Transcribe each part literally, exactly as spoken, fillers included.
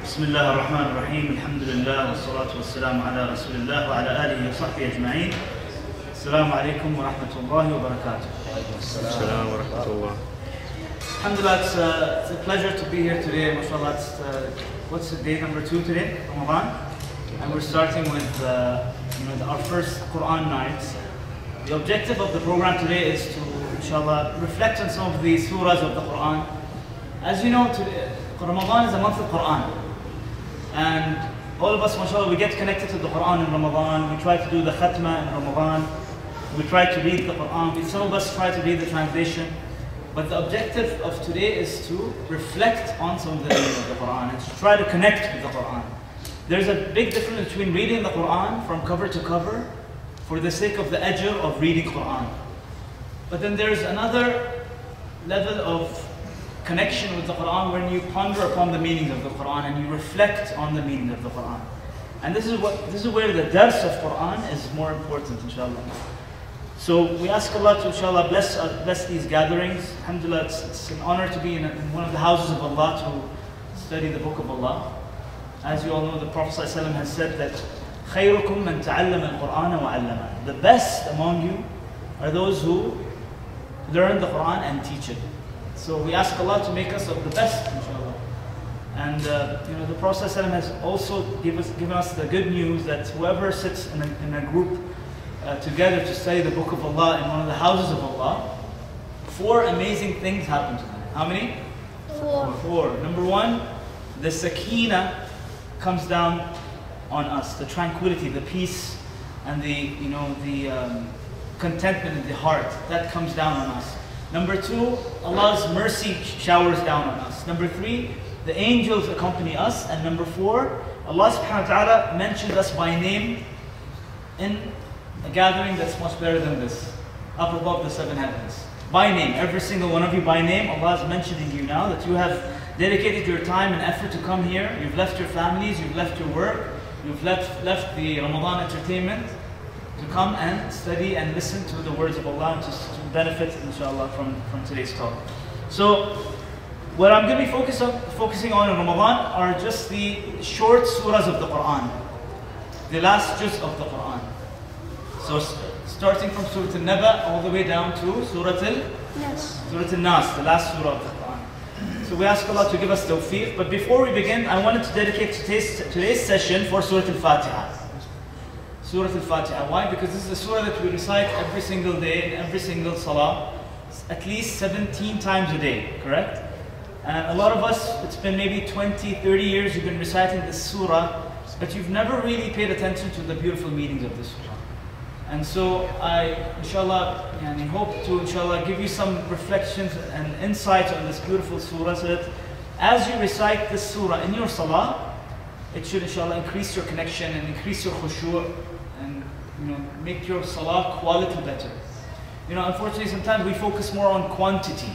بسم الله الرحمن الرحيم الحمد لله والصلاة والسلام على رسول الله وعلى آله وصحبه أجمعين. السلام عليكم ورحمة الله وبركاته. السلام ورحمة الله. Alhamdulillah, it's, uh, it's a pleasure to be here today. MashaAllah, it's, uh, what's the day number two today? Ramadan. And we're starting with uh, you know, the, our first Quran nights. The objective of the program today is to, inshallah, reflect on some of the surahs of the Quran. As you know, today, Ramadan is a month of Quran. And all of us, mashallah, we get connected to the Quran in Ramadan. We try to do the khatma in Ramadan. We try to read the Quran. We, some of us try to read the translation. But the objective of today is to reflect on some of the meaning of the Quran and to try to connect with the Quran. There's a big difference between reading the Quran from cover to cover for the sake of the ajr of reading Quran. But then there's another level of connection with the Quran when you ponder upon the meanings of the Quran and you reflect on the meaning of the Quran. And this is what this is where the dars of Quran is more important, inshallah. So we ask Allah to, inshallah, bless uh, bless these gatherings. Alhamdulillah, it's, it's an honor to be in, a, in one of the houses of Allah to study the book of Allah. As you all know, the Prophet ﷺ has said that خَيْرُكُمْ مَنْ تَعَلَّمَ الْقُرْآنَ وَعَلَّمَ. The best among you are those who learn the Quran and teach it. So we ask Allah to make us of the best, inshallah. And uh, you know, the Prophet ﷺ has also give us, given us the good news that whoever sits in a, in a group uh, together to study the book of Allah in one of the houses of Allah, four amazing things happen to them. How many? Four. Four. Number one, the sakina comes down on us, the tranquility, the peace, and the you know the um, contentment in the heart that comes down on us. Number two, Allah's mercy showers down on us. Number three, the angels accompany us. And number four, Allah subhanahu wa ta'ala mentions us by name in a gathering that's much better than this, up above the seven heavens. By name, every single one of you by name, Allah is mentioning you now that you have dedicated your time and effort to come here. You've left your families, you've left your work, you've left, left the Ramadan entertainment to come and study and listen to the words of Allah and to, to benefit, inshallah, from, from today's talk. So, what I'm going to be focus on, focusing on in Ramadan are just the short surahs of the Quran, the last juz of the Quran. So, starting from Surah Al-Naba all the way down to Surah Al-Nas, Surah Al-Nas, the last surah of the Quran. So we ask Allah to give us tawfiq. But before we begin, I wanted to dedicate today's, today's session for Surah Al-Fatiha. Surah Al-Fatiha. Why? Because this is a surah that we recite every single day, in every single salah, at least seventeen times a day, correct? And a lot of us, it's been maybe twenty, thirty years you've been reciting this surah, but you've never really paid attention to the beautiful meanings of this surah. And so I, inshallah, yani, hope to, inshallah, give you some reflections and insights on this beautiful surah so that as you recite this surah in your salah, it should, inshallah, increase your connection and increase your khushu' and, you know, make your salah quality better. You know, unfortunately, sometimes we focus more on quantity.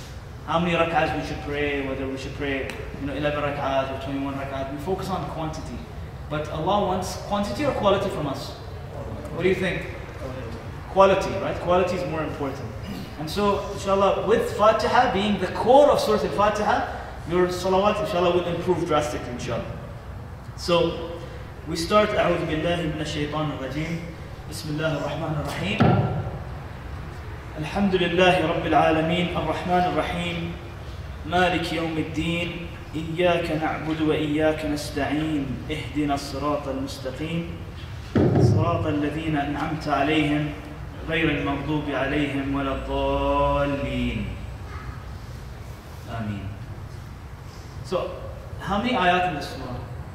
How many rak'ahs we should pray, whether we should pray, you know, eleven rak'ahs or twenty-one rak'ahs. We focus on quantity. But Allah wants quantity or quality from us? What do you think? Quality, right? Quality is more important. And so, inshallah, with Fatiha being the core of Surah Al-Fatiha, your salawat, inshallah, will improve drastically, inshallah. So, we start, أعوذ بالله من الشيطان الرجيم بسم الله الرحمن الرحيم الحمد لله رب العالمين الرحمن الرحيم مالك يوم الدين إياك نعبد وإياك نستعين اهدنا الصراط المستقيم صراط الذين أنعمت عليهم غير المغضوب عليهم ولا الضالين آمين. So, how many ayat in this surah?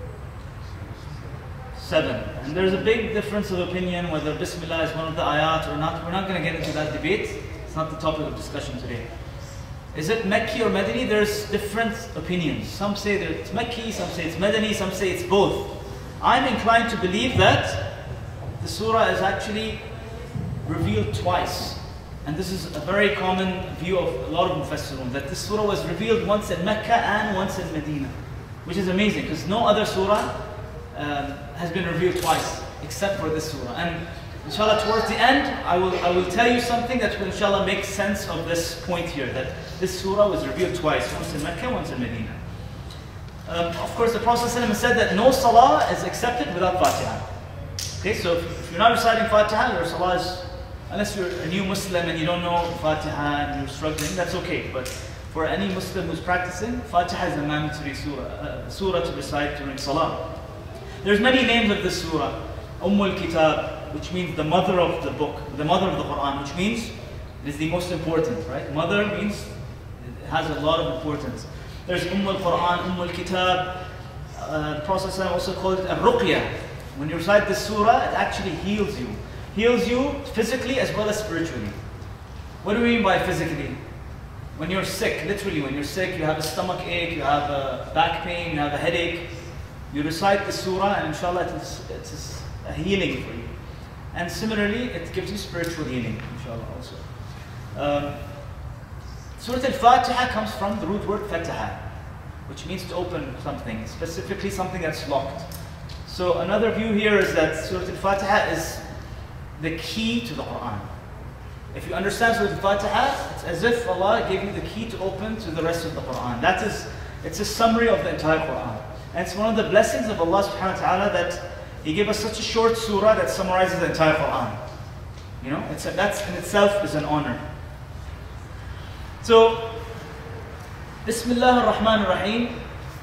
Seven. And there's a big difference of opinion whether Bismillah is one of the ayat or not. We're not going to get into that debate. It's not the topic of discussion today. Is it Mekki or Madani? There's different opinions. Some say that it's Mekki, some say it's Madani, some say it's both. I'm inclined to believe that the surah is actually revealed twice. And this is a very common view of a lot of Mufassirun, that this surah was revealed once in Mecca and once in Medina. Which is amazing, because no other surah um, has been revealed twice, except for this surah. And inshallah, towards the end, I will, I will tell you something that will, inshallah, make sense of this point here, that this surah was revealed twice, once in Mecca, once in Medina. Um, of course, the Prophet ﷺ has said that no salah is accepted without Fatiha. Okay, so if, if you're not reciting Fatiha, your salah is, unless you're a new Muslim and you don't know Fatiha and you're struggling, that's okay. But for any Muslim who's practicing, Fatiha is a mandatory surah, uh, surah to recite during salah. There's many names of this surah. Ummul Kitab, which means the mother of the book, the mother of the Quran, which means it is the most important, right? Mother means it has a lot of importance. There's Ummul Quran, Ummul Kitab. Uh, the Prophet ﷺ also called it Ar-Ruqya. When you recite this surah, it actually heals you. Heals you physically as well as spiritually. What do we mean by physically? When you're sick, literally when you're sick, you have a stomach ache, you have a back pain, you have a headache, you recite the surah and inshallah it is, it is a healing for you. And similarly, it gives you spiritual healing, inshallah also. Um, Surah Al-Fatiha comes from the root word fataha, which means to open something, specifically something that's locked. So another view here is that Surah Al-Fatiha is the key to the Quran. If you understand Surah Al-Fatiha, it's as if Allah gave you the key to open to the rest of the Quran. That is, it's a summary of the entire Quran. And it's one of the blessings of Allah subhanahu wa ta'ala that He gave us such a short surah that summarizes the entire Quran. You know, it's a, that's in itself is an honor. So, Bismillah ar-Rahman ar-Rahim.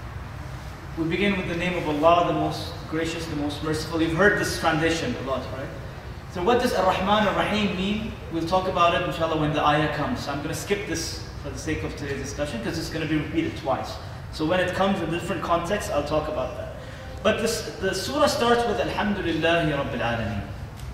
We begin with the name of Allah, the most gracious, the most merciful. You've heard this translation a lot, right? So what does ar-Rahman ar-Rahim mean? We'll talk about it inshallah when the ayah comes. So I'm going to skip this for the sake of today's discussion because it's going to be repeated twice. So when it comes in different contexts, I'll talk about that. But this, the surah starts with Alhamdulillahi Rabbil Alameen.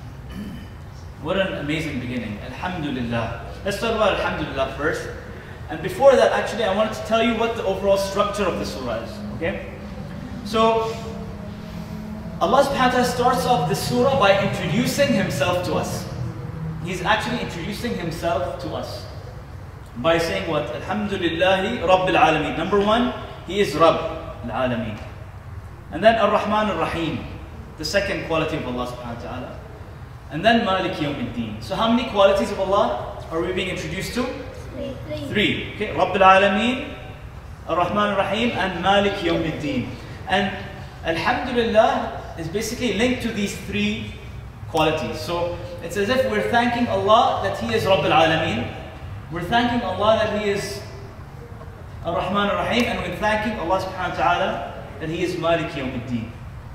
What an amazing beginning. Alhamdulillah. Let's talk about Alhamdulillah first. And before that, actually, I wanted to tell you what the overall structure of the surah is. Okay? So, Allah subhanahu wa ta'ala starts off the surah by introducing Himself to us. He's actually introducing Himself to us. By saying what? Alhamdulillahi Rabbil Alameen. Number one, He is Rabb al-Alameen. And then Ar-Rahman Ar-Rahim, the second quality of Allah subhanahu wa ta'ala. And then Malik Yawmiddin. So how many qualities of Allah are we being introduced to? Three. Three. Okay, Rabbil Alameen, Ar-Rahman Ar-Rahim, and Malik Yawmiddin. And Alhamdulillah is basically linked to these three qualities. So it's as if we're thanking Allah that He is Rabbil Alameen. We're thanking Allah that He is Ar-Rahman Ar-Rahim, and we're thanking Allah subhanahu wa ta'ala that He is Malik Yawmiddin.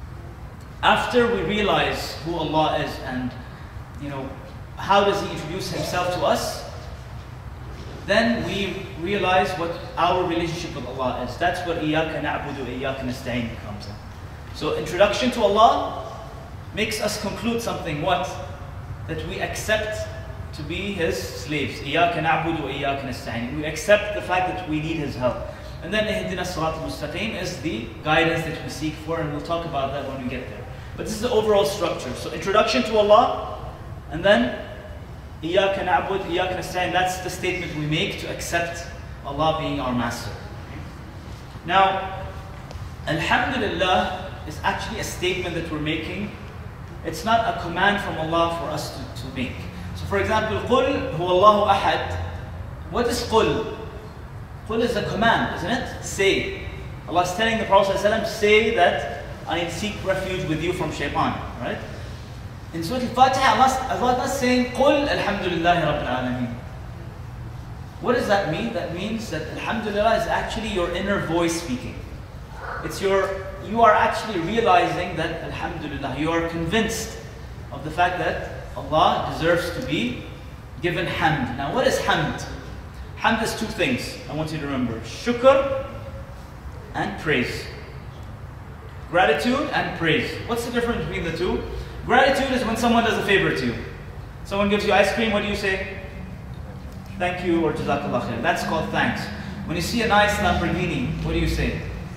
After we realize who Allah is and, you know, how does He introduce Himself to us, then we realize what our relationship with Allah is. That's what Iyaka na'budu, Iyaka nasta'in comes in. So introduction to Allah makes us conclude something, what? That we accept to be His slaves. Iyaka na'budu, Iyaka nasta'in. We accept the fact that we need His help. And then Ihdina Sirat al-Mustaqim is the guidance that we seek for, and we'll talk about that when we get there. But this is the overall structure. So introduction to Allah, and then Iyaka na'bud, Iyaka nasta'in. That's the statement we make to accept Allah being our master. Now, Alhamdulillah is actually a statement that we're making. It's not a command from Allah for us to, to make. So for example, قُلْ هُوَ اللَّهُ أَحَدٌ. What is قُلْ? Qul is a command, isn't it? Say. Allah is telling the Prophet ﷺ, say that I seek refuge with you from shaitan, right? In Surah Al-Fatiha, Allah, Allah is saying, Qul Alhamdulillahi Rabbil Alameen. What does that mean? That means that Alhamdulillah is actually your inner voice speaking. It's your, you are actually realizing that Alhamdulillah, you are convinced of the fact that Allah deserves to be given hamd. Now what is hamd? Hamd is two things I want you to remember. Shukr and praise. Gratitude and praise. What's the difference between the two? Gratitude is when someone does a favor to you. Someone gives you ice cream, what do you say? Thank you or Jazakallah khair. That's called thanks. When you see a nice Lamborghini, what do you say?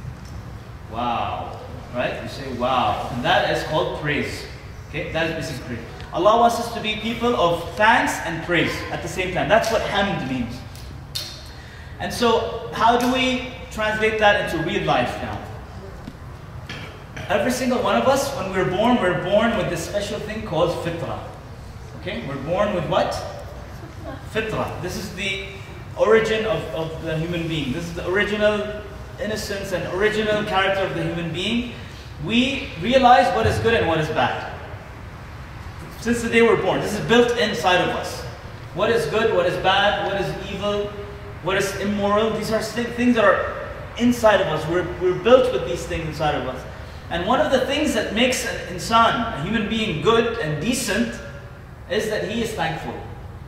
Wow. Right? You say wow. And that is called praise. Okay? That is basically praise. Allah wants us to be people of thanks and praise at the same time. That's what hamd means. And so, how do we translate that into real life now? Every single one of us, when we're born, we're born with this special thing called fitrah. Okay? We're born with what? Fitrah. This is the origin of, of the human being. This is the original innocence and original character of the human being, we realize what is good and what is bad. Since the day we're born, this is built inside of us. What is good, what is bad, what is evil, what is immoral, these are things that are inside of us. We're, we're built with these things inside of us. And one of the things that makes an insan, a human being, good and decent is that he is thankful.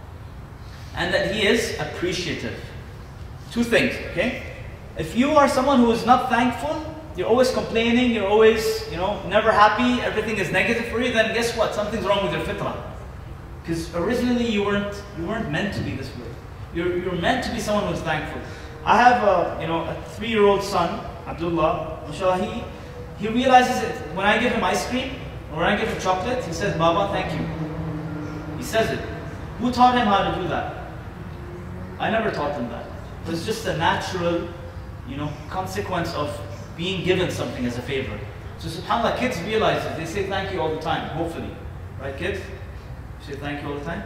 And that he is appreciative. Two things, okay? If you are someone who is not thankful, you're always complaining, you're always, you know, never happy, everything is negative for you, then guess what? Something's wrong with your fitrah. Because originally you weren't, you weren't meant to be this way. You're, you're meant to be someone who's thankful. I have a, you know, a three-year-old son, Abdullah, mashallah, he, he realizes that when I give him ice cream, or when I give him chocolate, he says, Baba, thank you. He says it. Who taught him how to do that? I never taught him that. It was just a natural, you know, consequence of being given something as a favor. So subhanAllah, kids realize it. They say thank you all the time, hopefully. Right, kids? Say thank you all the time?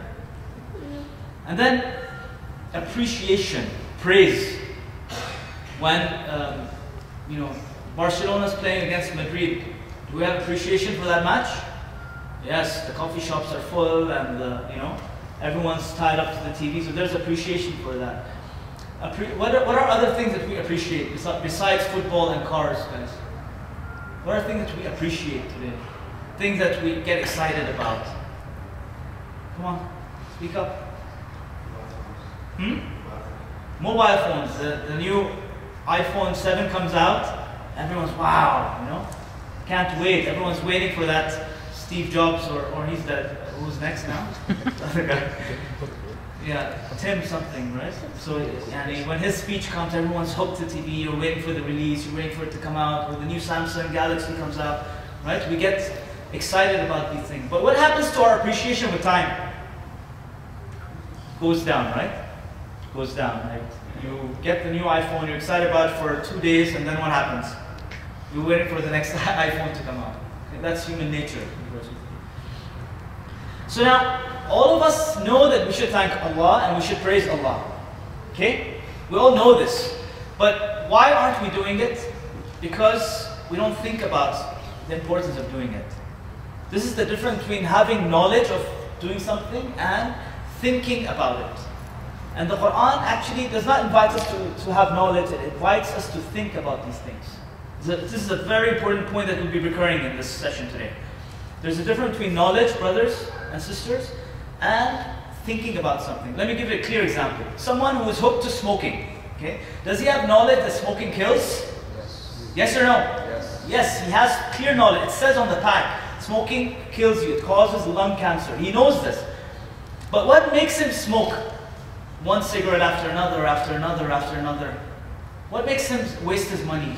And then, appreciation, praise. When, um, you know, Barcelona's playing against Madrid, do we have appreciation for that match? Yes, the coffee shops are full and, the, you know, everyone's tied up to the T V, so there's appreciation for that. Appre what, are, what are other things that we appreciate besides football and cars, guys? What are things that we appreciate today? Things that we get excited about? Come on, speak up. Hmm? Mobile phones. The, the new iPhone seven comes out. Everyone's, wow, you know? Can't wait. Everyone's waiting for that Steve Jobs, or, or he's dead. Who's next now? The other guy. Yeah, Tim something, right? So yani, when his speech comes, everyone's hooked to T V, you're waiting for the release, you're waiting for it to come out, or the new Samsung Galaxy comes out, right? We get excited about these things. But what happens to our appreciation with time? Goes down, right? Goes down, right? You get the new iPhone, you're excited about it for two days, and then what happens? You're waiting for the next iPhone to come out. Okay, that's human nature. So now, all of us know that we should thank Allah and we should praise Allah. Okay? We all know this. But why aren't we doing it? Because we don't think about the importance of doing it. This is the difference between having knowledge of doing something and thinking about it. And the Quran actually does not invite us to, to have knowledge, it invites us to think about these things. This is a very important point that will be recurring in this session today. There's a difference between knowledge, brothers and sisters, and thinking about something. Let me give you a clear example. Someone who is hooked to smoking, okay? Does he have knowledge that smoking kills? Yes. Yes or no? Yes. Yes, he has clear knowledge. It says on the pack, smoking kills you, it causes lung cancer. He knows this. But what makes him smoke one cigarette after another, after another, after another? What makes him waste his money?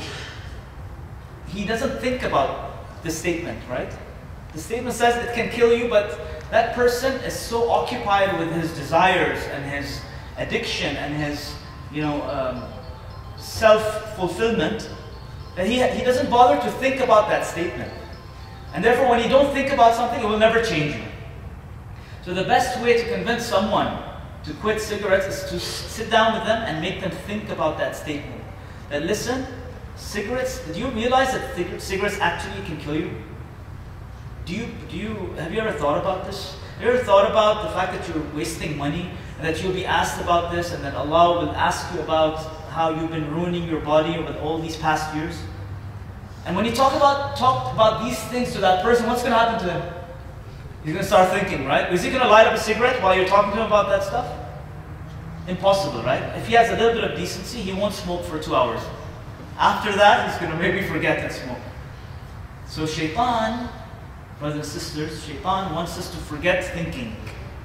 He doesn't think about the statement, right? The statement says it can kill you, but that person is so occupied with his desires and his addiction and his, you know, um, self-fulfillment that he, he doesn't bother to think about that statement. And therefore, when you don't think about something, it will never change you. So the best way to convince someone to quit cigarettes is to sit down with them and make them think about that statement. That listen, cigarettes, do you realize that cigarettes actually can kill you? Do you, do you, have you ever thought about this? Have you ever thought about the fact that you're wasting money and that you'll be asked about this and that Allah will ask you about how you've been ruining your body with all these past years? And when you talk about, talk about these things to that person, what's going to happen to him? He's going to start thinking, right? Is he going to light up a cigarette while you're talking to him about that stuff? Impossible, right? If he has a little bit of decency, he won't smoke for two hours. After that, he's going to maybe forget that smoke. So shaitan, brothers and sisters, shaitan wants us to forget thinking.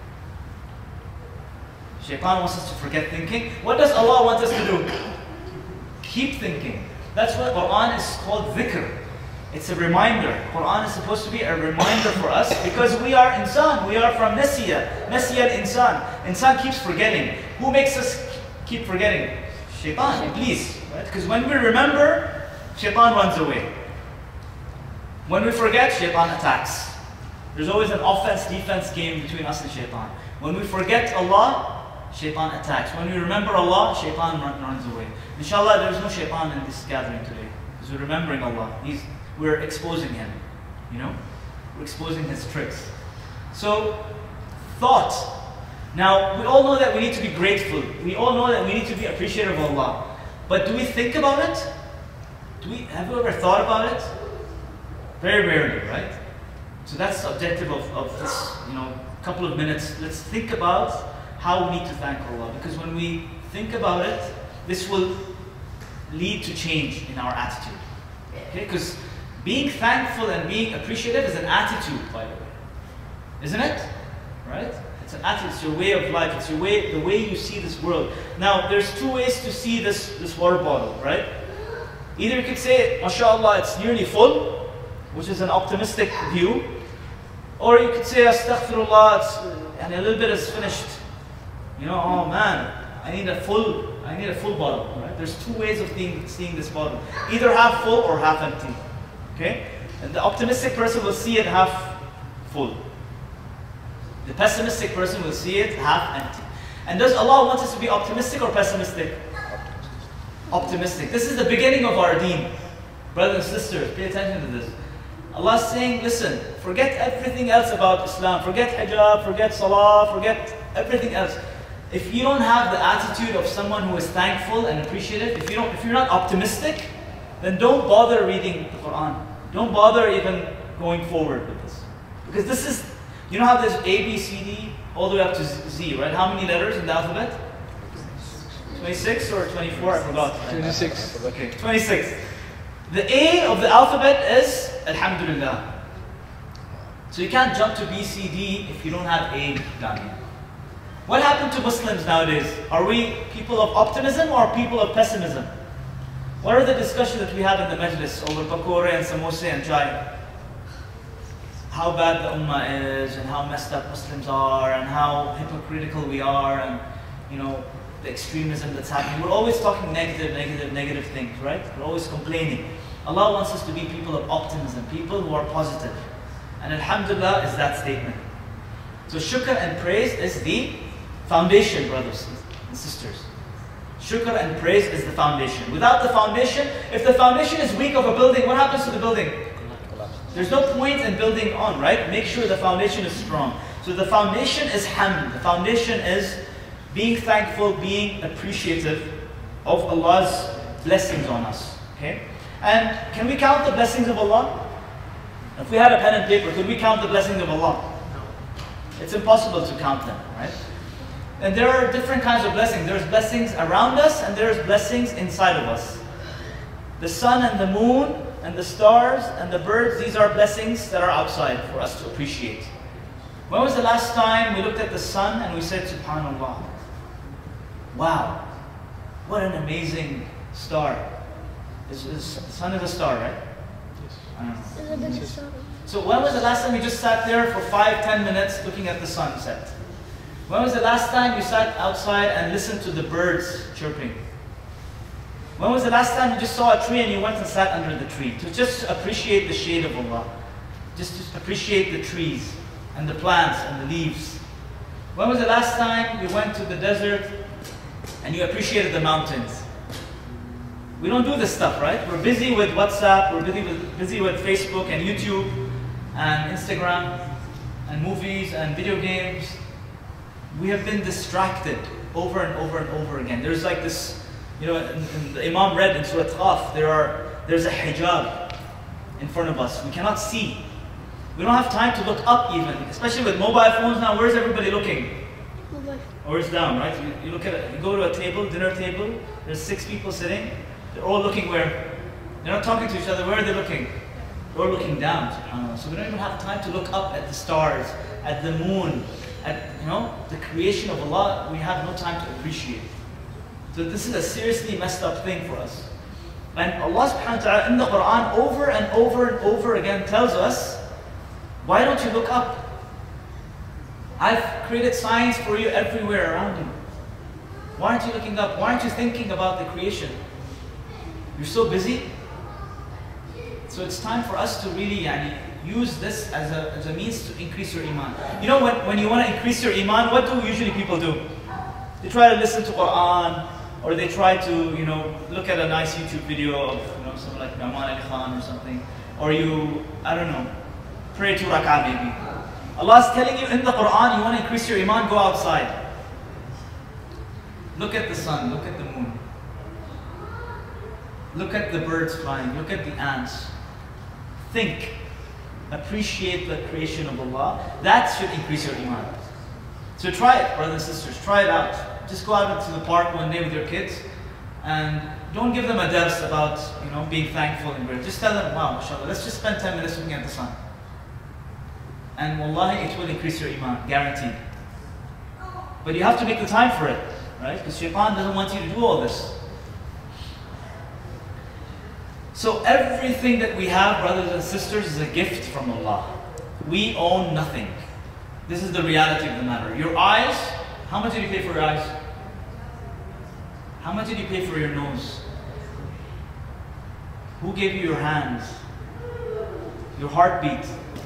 Shaitan wants us to forget thinking. What does Allah want us to do? Keep thinking. That's what Quran is called dhikr. It's a reminder. Quran is supposed to be a reminder for us because we are insan. We are from Nasiya. Nasiya al-insan. Insan keeps forgetting. Who makes us keep forgetting? Shaitan, Iblis. Right? Because when we remember, shaitan runs away. When we forget, shaitan attacks. There's always an offense-defense game between us and shaitan. When we forget Allah, shaitan attacks. When we remember Allah, shaitan run, runs away. Inshallah, there's no shaitan in this gathering today. Because we're remembering Allah. He's, we're exposing him. You know? We're exposing his tricks. So, thought. Now, we all know that we need to be grateful. We all know that we need to be appreciative of Allah. But do we think about it? Do we, have you ever thought about it? Very rarely, right? So that's the objective of, of this, you know, couple of minutes. Let's think about how we need to thank Allah. Because when we think about it, this will lead to change in our attitude. Okay? Because being thankful and being appreciative is an attitude, by the way. Isn't it? Right? It's an attitude, it's your way of life, it's your way, the way you see this world. Now, there's two ways to see this, this water bottle, right? Either you could say, MashaAllah, it's nearly full, which is an optimistic view. Or you could say, Astaghfirullah, it's, and a little bit is finished. You know, oh man, I need a full, I need a full bottle, right? There's two ways of seeing, seeing this bottle. Either half full or half empty, okay? And the optimistic person will see it half full. The pessimistic person will see it half empty. And does Allah want us to be optimistic or pessimistic? Optimistic. This is the beginning of our deen. Brothers and sisters, pay attention to this. Allah is saying, listen, forget everything else about Islam. Forget hijab, forget salah, forget everything else. If you don't have the attitude of someone who is thankful and appreciative, if, you don't, if you're not optimistic, then don't bother reading the Quran. Don't bother even going forward with this. Because this is, you know how there's A, B, C, D, all the way up to Z, right? How many letters in the alphabet? twenty-six or twenty-four? I forgot. twenty-six. Okay, twenty-six. The A of the alphabet is Alhamdulillah. So you can't jump to B, C, D if you don't have A down here. What happened to Muslims nowadays? Are we people of optimism or people of pessimism? What are the discussions that we have in the majlis over pakore and samosa and chai? How bad the ummah is and how messed up Muslims are and how hypocritical we are and, you know, the extremism that's happening. We're always talking negative, negative, negative things, right? We're always complaining. Allah wants us to be people of optimism, people who are positive. And Alhamdulillah is that statement. So shukr and praise is the foundation, brothers and sisters. Shukr and praise is the foundation. Without the foundation, if the foundation is weak of a building, what happens to the building? There's no point in building on, right? Make sure the foundation is strong. So the foundation is hamd. The foundation is being thankful, being appreciative of Allah's blessings on us. Okay? And can we count the blessings of Allah? If we had a pen and paper, could we count the blessings of Allah? No. It's impossible to count them, right? And there are different kinds of blessings. There's blessings around us and there's blessings inside of us. The sun and the moon and the stars and the birds, these are blessings that are outside for us to appreciate. When was the last time we looked at the sun and we said, SubhanAllah? Wow, what an amazing star. Is, is, the sun is a star, right? Yes. I don't know. So when was the last time you just sat there for five, ten minutes looking at the sunset? When was the last time you sat outside and listened to the birds chirping? When was the last time you just saw a tree and you went and sat under the tree? To just appreciate the shade of Allah. Just to appreciate the trees and the plants and the leaves. When was the last time you went to the desert and you appreciated the mountains? We don't do this stuff, right? We're busy with WhatsApp, we're busy with, busy with Facebook and YouTube and Instagram and movies and video games. We have been distracted over and over and over again. There's like this, you know, in, in the Imam read in Surah Qaf, there are, there's a hijab in front of us. We cannot see. We don't have time to look up even, especially with mobile phones now. Where's everybody looking? Mobile. Or it's down, right? You, you look at it, you go to a table, dinner table, there's six people sitting. They're all looking where? They're not talking to each other. Where are they looking? They're all looking down, subhanAllah. So we don't even have time to look up at the stars, at the moon, at, you know, the creation of Allah. We have no time to appreciate. So this is a seriously messed up thing for us. And Allah subhanahu wa ta'ala in the Quran over and over and over again tells us, why don't you look up? I've created signs for you everywhere around you. Why aren't you looking up? Why aren't you thinking about the creation? You're so busy. So it's time for us to really yani, use this as a, as a means to increase your iman. You know, when, when you want to increase your iman, what do usually people do? They try to listen to Quran, or they try to, you know, look at a nice YouTube video of, you know, someone like Nauman Ali Khan or something. Or you, I don't know, pray two rak'ah maybe. Allah is telling you in the Quran, you want to increase your iman, go outside. Look at the sun, look at the moon. Look at the birds flying, look at the ants. Think, appreciate the creation of Allah. That should increase your iman. So try it, brothers and sisters, try it out. Just go out into the park one day with your kids and don't give them a dars about, you know, being thankful and grateful. Just tell them, wow, mashallah, let's just spend ten minutes looking at the sun. And wallahi, it will increase your iman, guaranteed. But you have to make the time for it, right? Because shaitan doesn't want you to do all this. So everything that we have, brothers and sisters, is a gift from Allah. We own nothing. This is the reality of the matter. Your eyes, how much did you pay for your eyes? How much did you pay for your nose? Who gave you your hands? Your heartbeat?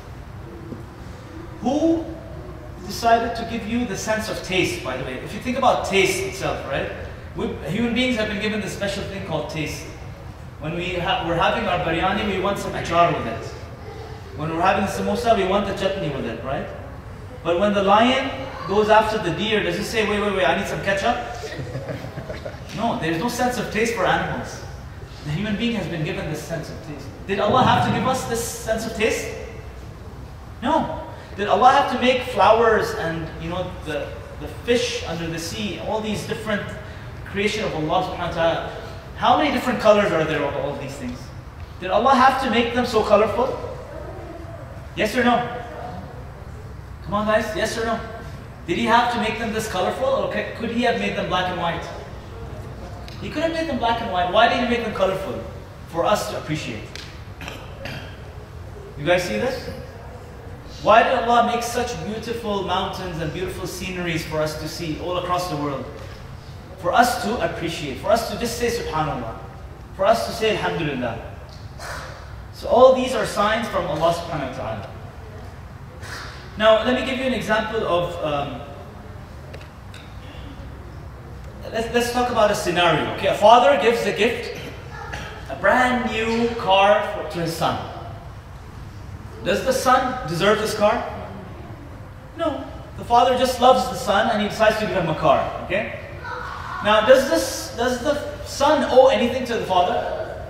Who decided to give you the sense of taste, by the way? If you think about taste itself, right? We, human beings have been given this special thing called taste. When we ha we're having our biryani, we want some achar with it. When we're having samosa, we want the chutney with it, right? But when the lion goes after the deer, does he say, wait, wait, wait, I need some ketchup? No, there's no sense of taste for animals. The human being has been given this sense of taste. Did Allah have to give us this sense of taste? No. Did Allah have to make flowers and, you know, the, the fish under the sea, all these different creation of Allah subhanahu wa ta'ala? How many different colors are there of all these things? Did Allah have to make them so colorful? Yes or no? Come on guys, yes or no? Did He have to make them this colorful, or could He have made them black and white? He could have made them black and white. Why did He make them colorful? For us to appreciate. You guys see this? Why did Allah make such beautiful mountains and beautiful sceneries for us to see all across the world? For us to appreciate, for us to just say subhanallah, for us to say alhamdulillah. So all these are signs from Allah subhanahu wa ta'ala. Now let me give you an example of, um, let's, let's talk about a scenario. Okay, a father gives a gift, a brand new car for, to his son. Does the son deserve this car? No. The father just loves the son and he decides to give him a car. Okay? Now, does this does the son owe anything to the father?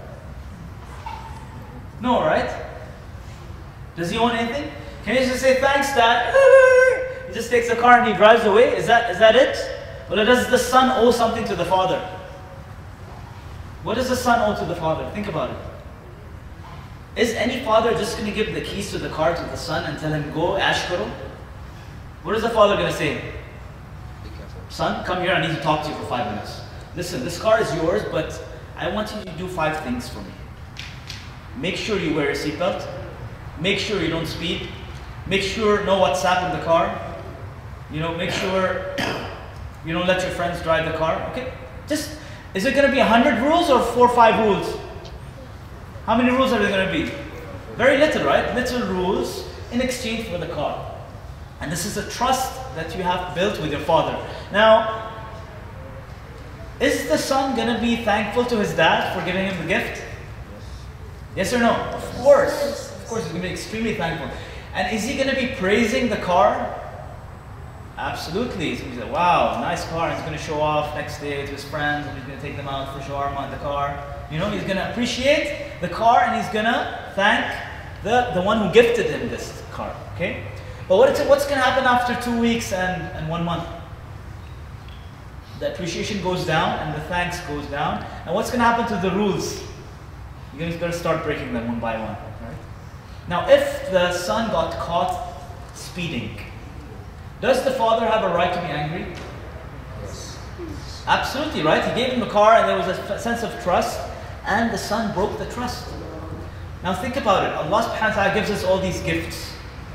No, right? Does he own anything? Can he just say, thanks, Dad? He just takes the car and he drives away. Is that is that it? Or does the son owe something to the father? What does the son owe to the father? Think about it. Is any father just going to give the keys to the car to the son and tell him, go, ashkaro? What is the father going to say? Son, come here, I need to talk to you for five minutes. Listen, this car is yours, but I want you to do five things for me. Make sure you wear a seatbelt. Make sure you don't speed. Make sure no WhatsApp in the car. You know, make sure you don't let your friends drive the car. Okay? Just, is it going to be a hundred rules or four or five rules? How many rules are there going to be? Very little, right? Little rules in exchange for the car. And this is a trust that you have built with your father. Now, is the son going to be thankful to his dad for giving him the gift? Yes or no? Of course. Of course, he's going to be extremely thankful. And is he going to be praising the car? Absolutely. He's going to say, wow, nice car. And he's going to show off next day to his friends and he's going to take them out for shawarma in the car. You know, he's going to appreciate the car and he's going to thank the, the one who gifted him this car. Okay? But what is, what's going to happen after two weeks and, and one month? The appreciation goes down and the thanks goes down. And what's going to happen to the rules? You're going to start breaking them one by one. Right? Now, if the son got caught speeding, does the father have a right to be angry? Yes. Absolutely, right? He gave him a car and there was a sense of trust and the son broke the trust. Now think about it. Allah subhanahu wa ta'ala gives us all these gifts.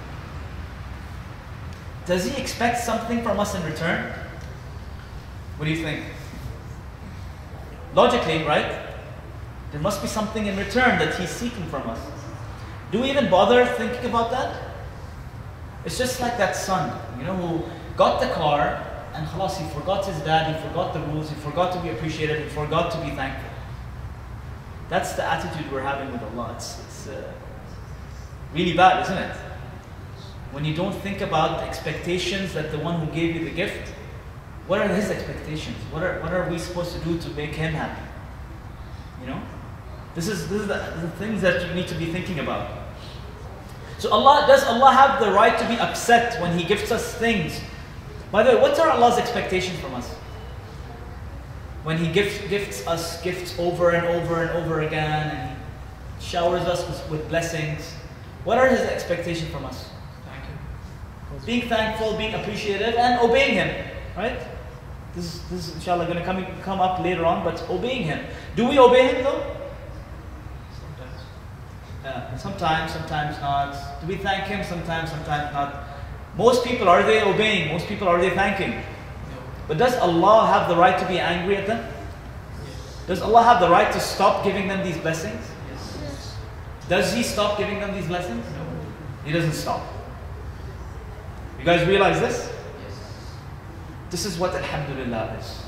Does He expect something from us in return? What do you think? Logically, right? There must be something in return that He's seeking from us. Do we even bother thinking about that? It's just like that son, you know, who got the car and khalas, he forgot his dad, he forgot the rules, he forgot to be appreciated, he forgot to be thankful. That's the attitude we're having with Allah. It's, it's uh, really bad, isn't it? When you don't think about the expectations that the one who gave you the gift, what are his expectations? What are, what are we supposed to do to make him happy? You know? This is, this is the, the things that you need to be thinking about. So Allah, does Allah have the right to be upset when He gifts us things? By the way, what are Allah's expectations from us? When He gifts, gifts us gifts over and over and over again, and He showers us with, with blessings, what are His expectations from us? Thank you. Being thankful, being appreciative, and obeying Him. Right? This is, this is inshallah going to come, come up later on, but obeying Him. Do we obey Him though? Sometimes. Uh, sometimes, sometimes not. Do we thank Him? Sometimes, sometimes not. Most people, are they obeying? Most people, are they thanking? No. But does Allah have the right to be angry at them? Yes. Does Allah have the right to stop giving them these blessings? Yes. Does He stop giving them these blessings? No. He doesn't stop. You guys realize this? This is what Alhamdulillah is.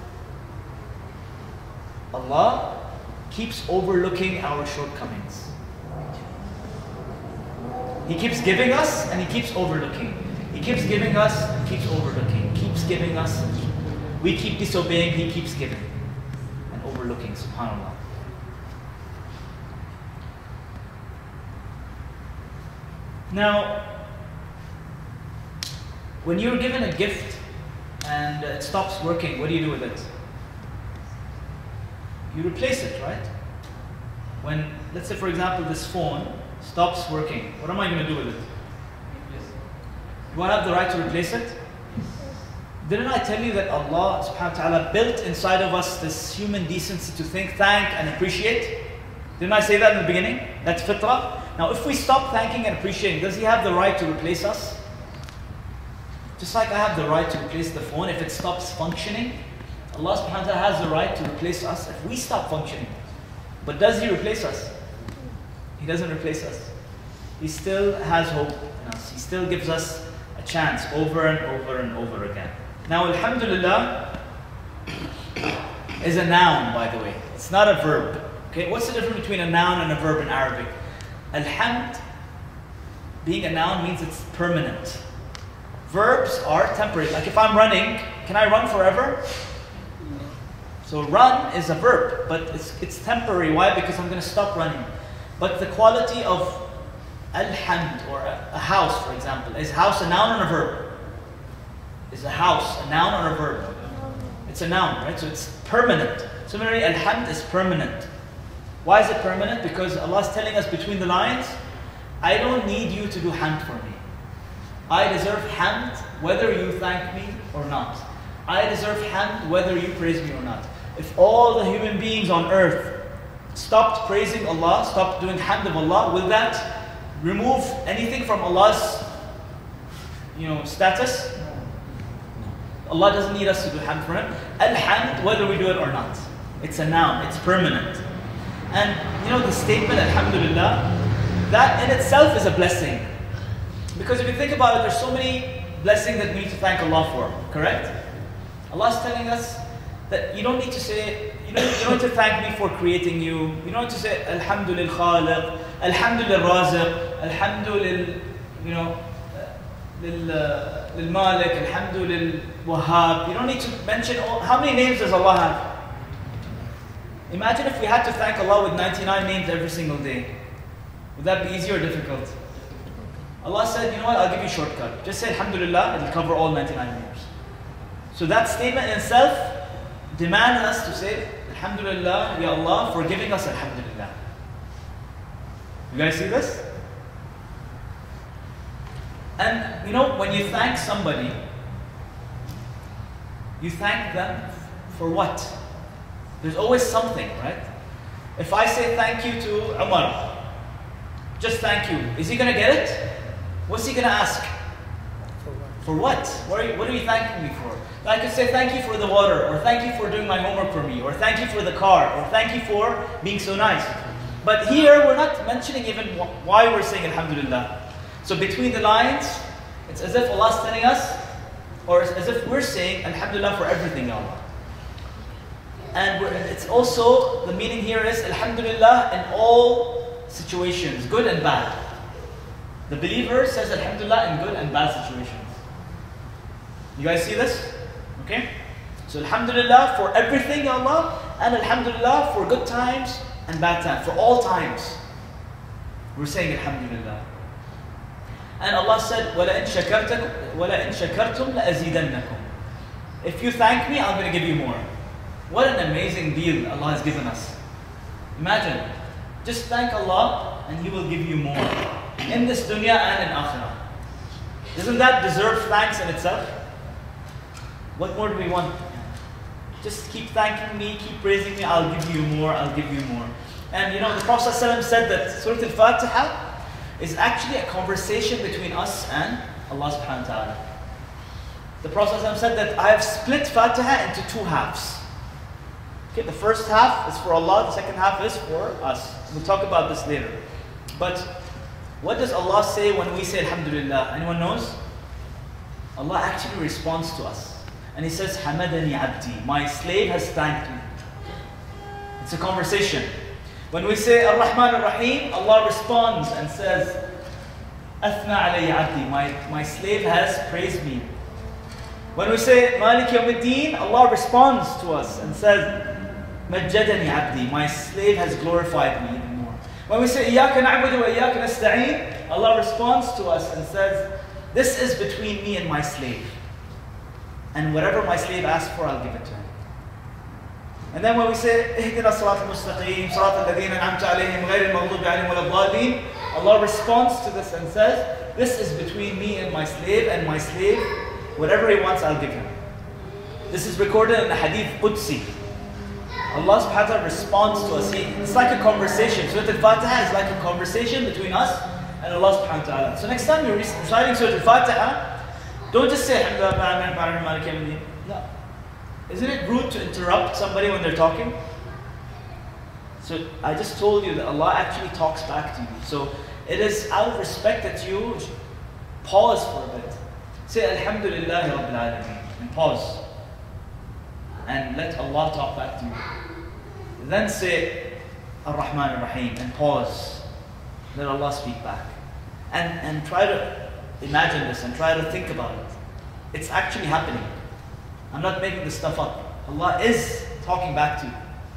Allah keeps overlooking our shortcomings. He keeps giving us and He keeps overlooking. He keeps giving us, He keeps overlooking. He keeps giving us. We keep disobeying, He keeps giving and overlooking. SubhanAllah. Now, when you're given a gift and it stops working, what do you do with it? You replace it, right? When, let's say for example, this phone stops working, what am I going to do with it? Do I have the right to replace it? Didn't I tell you that Allah subhanahu wa ta'ala built inside of us this human decency to think, thank and appreciate? Didn't I say that in the beginning? That's fitrah. Now if we stop thanking and appreciating, does He have the right to replace us? Just like I have the right to replace the phone if it stops functioning, Allah subhanahu wa ta'ala has the right to replace us if we stop functioning. But does He replace us? He doesn't replace us. He still has hope in us. He still gives us a chance over and over and over again. Now, Alhamdulillah is a noun, by the way. It's not a verb. Okay, what's the difference between a noun and a verb in Arabic? Alhamd, being a noun, means it's permanent. Verbs are temporary. Like if I'm running, can I run forever? So run is a verb, but it's, it's temporary. Why? Because I'm going to stop running. But the quality of alhamd, or a, a house, for example, is house a noun or a verb? Is a house a noun or a verb? It's a noun, right? So it's permanent. Similarly, alhamd is permanent. Why is it permanent? Because Allah is telling us between the lines, I don't need you to do hamd for me. I deserve hamd whether you thank me or not. I deserve hamd whether you praise me or not. If all the human beings on earth stopped praising Allah, stopped doing hamd of Allah, will that remove anything from Allah's, you know, status? Allah doesn't need us to do hamd for Him. Al-hamd, whether we do it or not. It's a noun, it's permanent. And you know the statement, Alhamdulillah, that in itself is a blessing. Because if you think about it, there's so many blessings that we need to thank Allah for, correct? Allah is telling us that you don't need to say, you don't, you don't need to thank me for creating you. You don't need to say, Alhamdulillah Khaliq, Alhamdulillah Raziq, Alhamdulillah, you know, Lil, uh, Lil Malik, Alhamdulillah Wahhab. You don't need to mention, all, how many names does Allah have? Imagine if we had to thank Allah with ninety-nine names every single day. Would that be easy or difficult? Allah said, you know what, I'll give you a shortcut. Just say Alhamdulillah, it'll cover all ninety-nine names. So that statement in itself demands us to say, Alhamdulillah, Ya Allah, for giving us Alhamdulillah. You guys see this? And you know, when you thank somebody, you thank them for what? There's always something, right? If I say thank you to Umar, just thank you, is he going to get it? What's he going to ask? For what? What are, you, what are you thanking me for? I could say thank you for the water, or thank you for doing my homework for me, or thank you for the car, or thank you for being so nice. But here we're not mentioning even why we're saying Alhamdulillah. So between the lines, it's as if Allah is telling us, or as if we're saying Alhamdulillah for everything, Ya Allah. And we're, it's also, the meaning here is Alhamdulillah in all situations, good and bad. The believer says Alhamdulillah in good and bad situations. You guys see this? Okay? So Alhamdulillah for everything, Ya Allah, and Alhamdulillah for good times and bad times, for all times. We're saying Alhamdulillah. And Allah said, وَلَئِن شَكَرْتُمْ وَلَئِن شَكَرْتُمْ لَأَزِيدَنَّكُمْ. If you thank me, I'm going to give you more. What an amazing deal Allah has given us. Imagine, just thank Allah and He will give you more. In this dunya and in akhirah. Doesn't that deserve thanks in itself? What more do we want? Just keep thanking me, keep praising me, I'll give you more, I'll give you more. And you know, the Prophet ﷺ said that Surah Al-Fatiha is actually a conversation between us and Allah subhanahu wa ta'ala. The Prophet ﷺ said that I have split Fatiha into two halves. Okay, the first half is for Allah, the second half is for us. We'll talk about this later. But what does Allah say when we say Alhamdulillah? Anyone knows? Allah actually responds to us. And He says, Hamadani abdi, my slave has thanked me. It's a conversation. When we say Ar-Rahman Ar-Rahim, Allah responds and says, Athna alayya abdi, my, my slave has praised me. When we say Malik Yawmiddin, Allah responds to us and says, Majjadani abdi, my slave has glorified me even more. When we say Iyaka na'budu wa iyaka nasta'een, Allah responds to us and says, this is between me and my slave. And whatever my slave asks for, I'll give it to him. And then when we say Ihdina Salat al-Mustaqim, Salat al-Ladina an'amta alayhim, ghayr al-maghdubi alayhim wa la-dhalin, Allah responds to this and says, this is between me and my slave, and my slave, whatever he wants, I'll give him. This is recorded in the Hadith Qudsi. Allah subhanahu wa ta'ala responds to us. He, it's like a conversation. Surah Al-Fatiha is like a conversation between us and Allah subhanahu wa ta'ala. So next time you're reciting Surah Al-Fatiha, don't just say Alhamdulillah. No. Isn't it rude to interrupt somebody when they're talking? So I just told you that Allah actually talks back to you. So it is out of respect that you pause for a bit. Say Alhamdulillah Rabbil Alameen and pause. And let Allah talk back to you. Then say Ar-Rahman Ar-Rahim and pause. Let Allah speak back. And, and try to imagine this and try to think about it. It's actually happening. I'm not making this stuff up. Allah is talking back to you.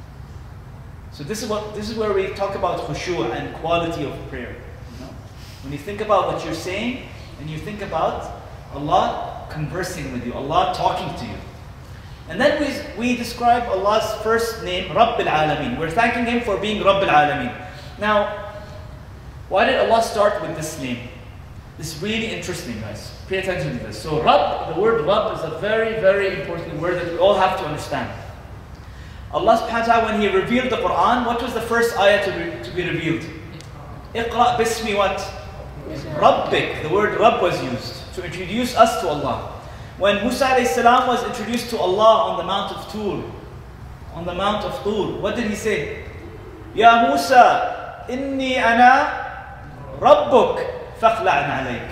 So this is what this is where we talk about khushu' and quality of prayer. You know? When you think about what you're saying and you think about Allah conversing with you, Allah talking to you. And then we, we describe Allah's first name, Rabbil Alameen. We're thanking Him for being Rabbil Alameen. Now, why did Allah start with this name? This is really interesting, guys. Pay attention to this. So Rabb, the word Rabb is a very, very important word that we all have to understand. Allah subhanahu wa ta'ala, when He revealed the Quran, what was the first ayah to be, to be revealed? Iqra bismi what? Rabbik. The word Rabb was used to introduce us to Allah. When Musa alayhi salam was introduced to Allah on the Mount of Tur, on the Mount of Tur, what did He say? Ya Musa, inni ana Rabbuk, faqla'an alayk.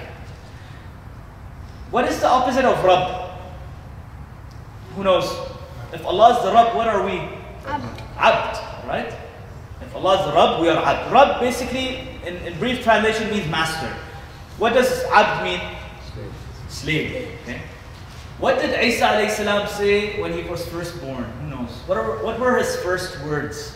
What is the opposite of Rabb? Who knows? If Allah is the Rabb, what are we? Abd. Abd, right? If Allah is the Rabb, we are Abd. Rabb basically, in, in brief translation, means master. What does Abd mean? Slave. Slave. Okay. What did Isa alayhi salam say when he was first born? Who knows? What, are, what were his first words?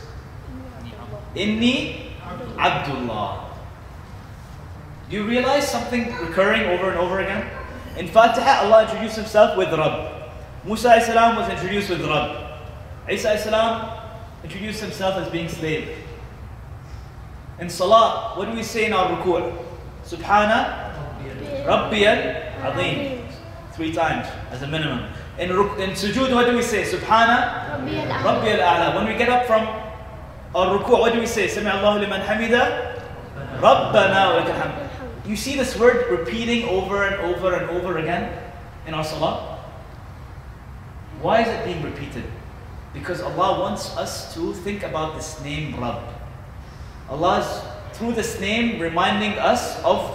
Inni Abdullah. Do you realize something recurring over and over again? In Fatiha, Allah introduced Himself with Rabb. Musa alayhi salam was introduced with Rabb. Isa alayhi salam introduced himself as being slave. In Salah, what do we say in our ruku'? Subhana Rabbiyal Azim. Three times as a minimum. In, in sujood, what do we say? Subhana Rabbiyal A'la. When we get up from our ruku', what do we say? Sami Allahu liman hamida Rabbana wa lakal hamd. You see this word repeating over and over and over again in our salah? Why is it being repeated? Because Allah wants us to think about this name Rabb. Allah is, through this name, reminding us of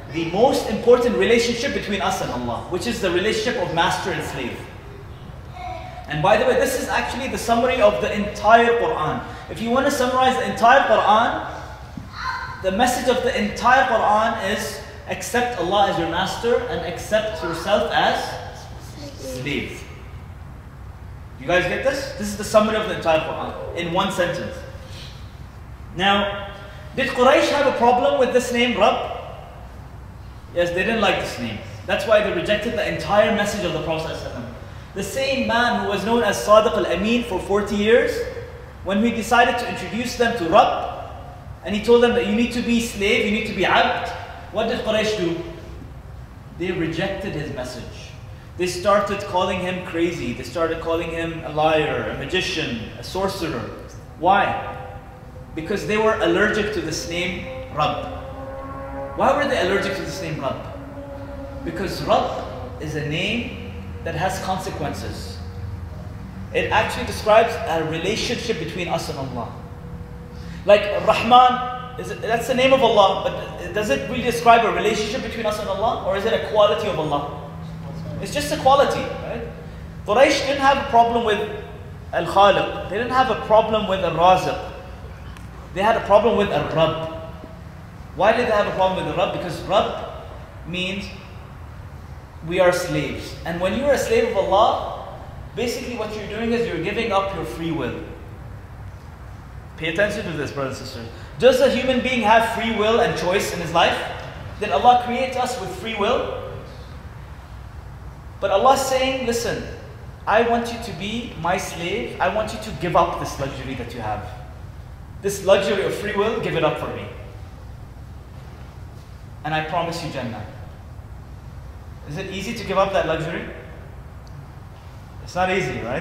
the most important relationship between us and Allah, which is the relationship of master and slave. And by the way, this is actually the summary of the entire Quran. If you want to summarize the entire Quran, the message of the entire Quran is accept Allah as your master and accept yourself as slave. You guys get this? This is the summary of the entire Quran in one sentence. Now, did Quraysh have a problem with this name, Rabb? Yes, they didn't like this name. That's why they rejected the entire message of the Prophet ﷺ. The same man who was known as Sadiq al-Amin for forty years, when we decided to introduce them to Rabb, and he told them that you need to be slave, you need to be abd, what did Quraysh do? They rejected his message. They started calling him crazy. They started calling him a liar, a magician, a sorcerer. Why? Because they were allergic to this name, Rabb. Why were they allergic to this name, Rabb? Because Rabb is a name that has consequences. It actually describes a relationship between us and Allah. Like Rahman, is it, that's the name of Allah, but does it really describe a relationship between us and Allah? Or is it a quality of Allah? It's just a quality, right? Quraysh didn't have a problem with Al-Khaliq. They didn't have a problem with Al-Raziq. They had a problem with Al-Rabb. Why did they have a problem with the Rabb? Because Rabb means we are slaves. And when you are a slave of Allah, basically what you're doing is you're giving up your free will. Pay attention to this, brothers and sisters. Does a human being have free will and choice in his life? Did Allah create us with free will? But Allah is saying, listen, I want you to be my slave. I want you to give up this luxury that you have. This luxury of free will, give it up for me. And I promise you Jannah. Is it easy to give up that luxury? It's not easy, right?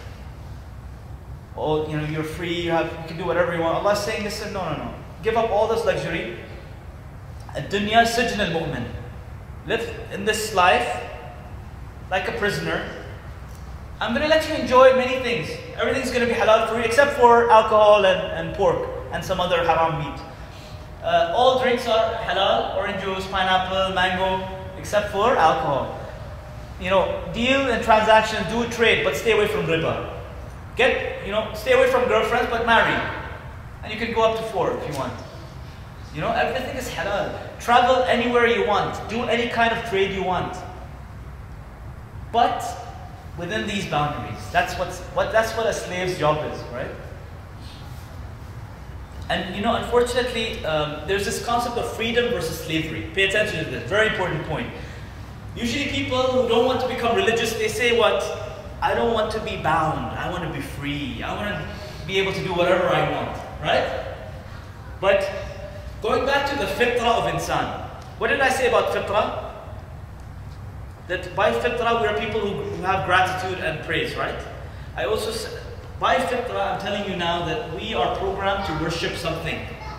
Oh, you know, you're free, you have, you can do whatever you want. Allah is saying, listen, no, no, no. Give up all this luxury. Ad-dunya sijn al-mu'min. Live in this life like a prisoner. I'm going to let you enjoy many things. Everything's going to be halal for you except for alcohol and, and pork and some other haram meat. Uh, all drinks are halal, orange juice, pineapple, mango, except for alcohol. You know, deal and transaction, do trade, but stay away from riba. Get, you know, stay away from girlfriends, but marry. And you can go up to four if you want. You know, everything is halal. Travel anywhere you want. Do any kind of trade you want. But within these boundaries. That's what's, what, that's what a slave's job is, right? And you know, unfortunately, um, there's this concept of freedom versus slavery. Pay attention to this, very important point. Usually people who don't want to become religious, they say what? I don't want to be bound, I want to be free, I want to be able to do whatever I want, right? But going back to the fitrah of insan, what did I say about fitrah? That by fitrah we are people who have gratitude and praise, right? I also said, by fitrah, I'm telling you now that we are programmed to worship something.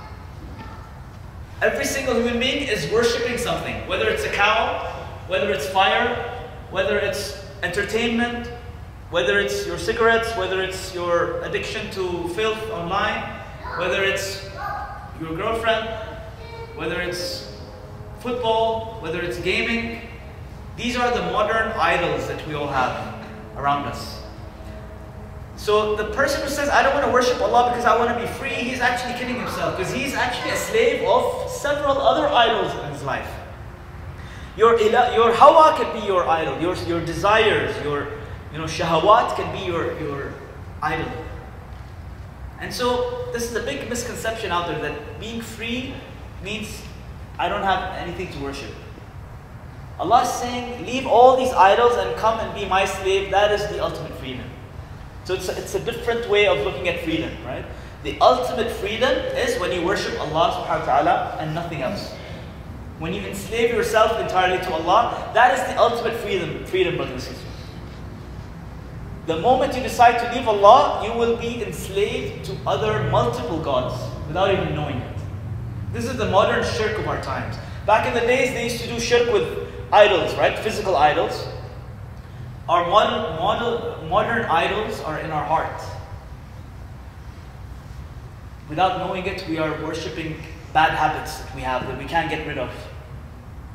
Every single human being is worshipping something, whether it's a cow, whether it's fire, whether it's entertainment, whether it's your cigarettes, whether it's your addiction to filth online, whether it's your girlfriend, whether it's football, whether it's gaming. These are the modern idols that we all have around us. So the person who says, I don't want to worship Allah because I want to be free, he's actually kidding himself, because he's actually a slave of several other idols in his life. Your, your hawa can be your idol, your, your desires, your you know, shahawat can be your, your idol. And so this is a big misconception out there that being free means I don't have anything to worship. Allah is saying, leave all these idols and come and be my slave. That is the ultimate freedom. So it's a, it's a different way of looking at freedom, right? The ultimate freedom is when you worship Allah subhanahu wa ta'ala and nothing else. When you enslave yourself entirely to Allah, that is the ultimate freedom, freedom, brothers and sisters. The moment you decide to leave Allah, you will be enslaved to other multiple gods without even knowing it. This is the modern shirk of our times. Back in the days, they used to do shirk with idols, right? Physical idols. Our modern, model, modern idols are in our heart. Without knowing it, we are worshipping bad habits that we have that we can't get rid of.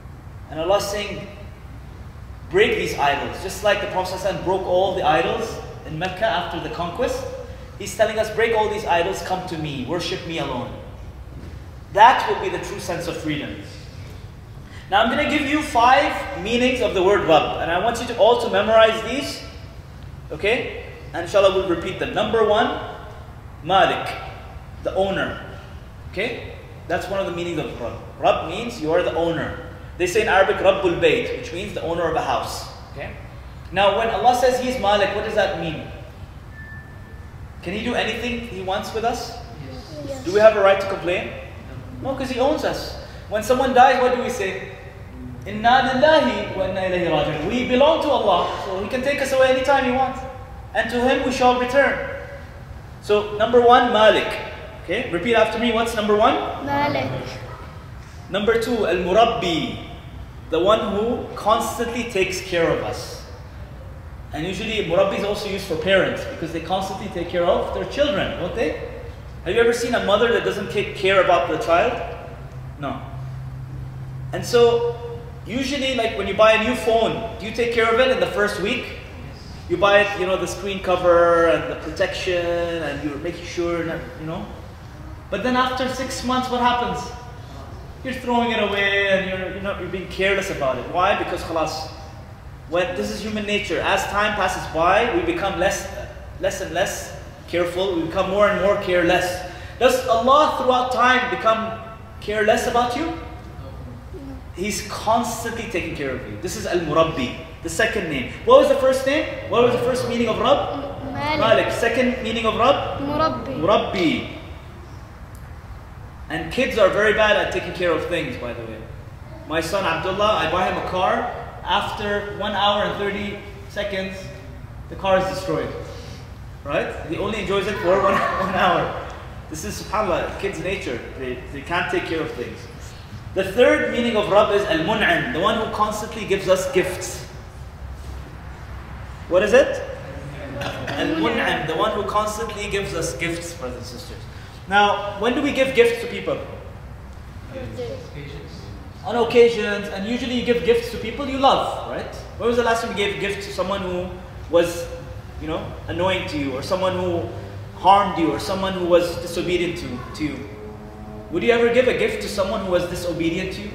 And Allah is saying, break these idols. Just like the Prophet ﷺ broke all the idols in Mecca after the conquest, He's telling us, break all these idols, come to me, worship me alone. That will be the true sense of freedom. Now I'm going to give you five meanings of the word Rabb, and I want you to all to memorize these. Okay? And inshallah we'll repeat them. Number one, Malik, the owner. Okay? That's one of the meanings of Rabb. Rabb means you are the owner. They say in Arabic, Rabbul Bayt, which means the owner of a house. Okay? Now when Allah says He is Malik, what does that mean? Can He do anything He wants with us? Yes. Do we have a right to complain? No, because He owns us. When someone dies, what do we say? Inna lillahi wa inna ilayhi raji'un. We belong to Allah, so He can take us away anytime He wants. And to Him we shall return. So, number one, Malik. Okay, repeat after me. What's number one? Malik. Number two, Al-Murabbi. The one who constantly takes care of us. And usually, Murabbi is also used for parents because they constantly take care of their children, don't they? Have you ever seen a mother that doesn't take care about the child? No. And so, usually, like when you buy a new phone, do you take care of it in the first week? You buy it, you know, the screen cover and the protection, and you're making sure, you know. But then after six months, what happens? You're throwing it away, and you're, you're not, you're being careless about it. Why? Because khalas, when this is human nature. As time passes by, we become less, less and less careful. We become more and more careless. Does Allah throughout time become careless about you? He's constantly taking care of you. This is Al-Murabbi, the second name. What was the first name? What was the first meaning of Rabb? Malik. Malik. Second meaning of Rabb? Murabbi. Murabbi. And kids are very bad at taking care of things, by the way. My son Abdullah, I buy him a car. After one hour and thirty seconds, the car is destroyed. Right? He only enjoys it for one, one hour. This is subhanAllah, kids' nature. They, they can't take care of things. The third meaning of Rabb is Al-Mun'im, the one who constantly gives us gifts. What is it? Al-Mun'im, the one who constantly gives us gifts, brothers and sisters. Now, when do we give gifts to people? On occasions, and usually you give gifts to people you love, right? When was the last time you gave a gift to someone who was, you know, annoying to you, or someone who harmed you, or someone who was disobedient to, to you? Would you ever give a gift to someone who was disobedient to you?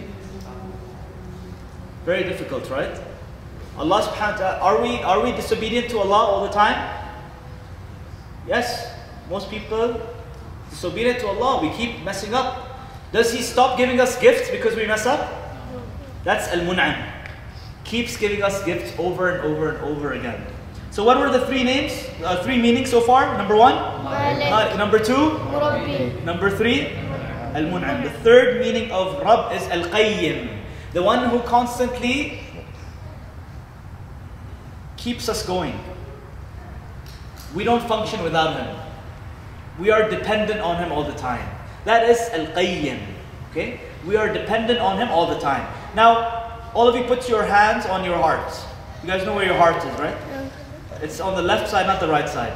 Very difficult, right? Allah subhanahu wa ta'ala, are we, are we disobedient to Allah all the time? Yes, most people disobedient to Allah, we keep messing up. Does He stop giving us gifts because we mess up? That's Al-Mun'im. Keeps giving us gifts over and over and over again. So what were the three names, uh, three meanings so far? Number one? Malik. Uh, number two? Murabbi. Number three? Al-Mun'im. The third meaning of Rabb is Al-Qayyim, the one who constantly keeps us going. We don't function without Him. We are dependent on Him all the time. That is Al-Qayyim. Okay? We are dependent on Him all the time. Now, all of you put your hands on your hearts. You guys know where your heart is, right? It's on the left side, not the right side.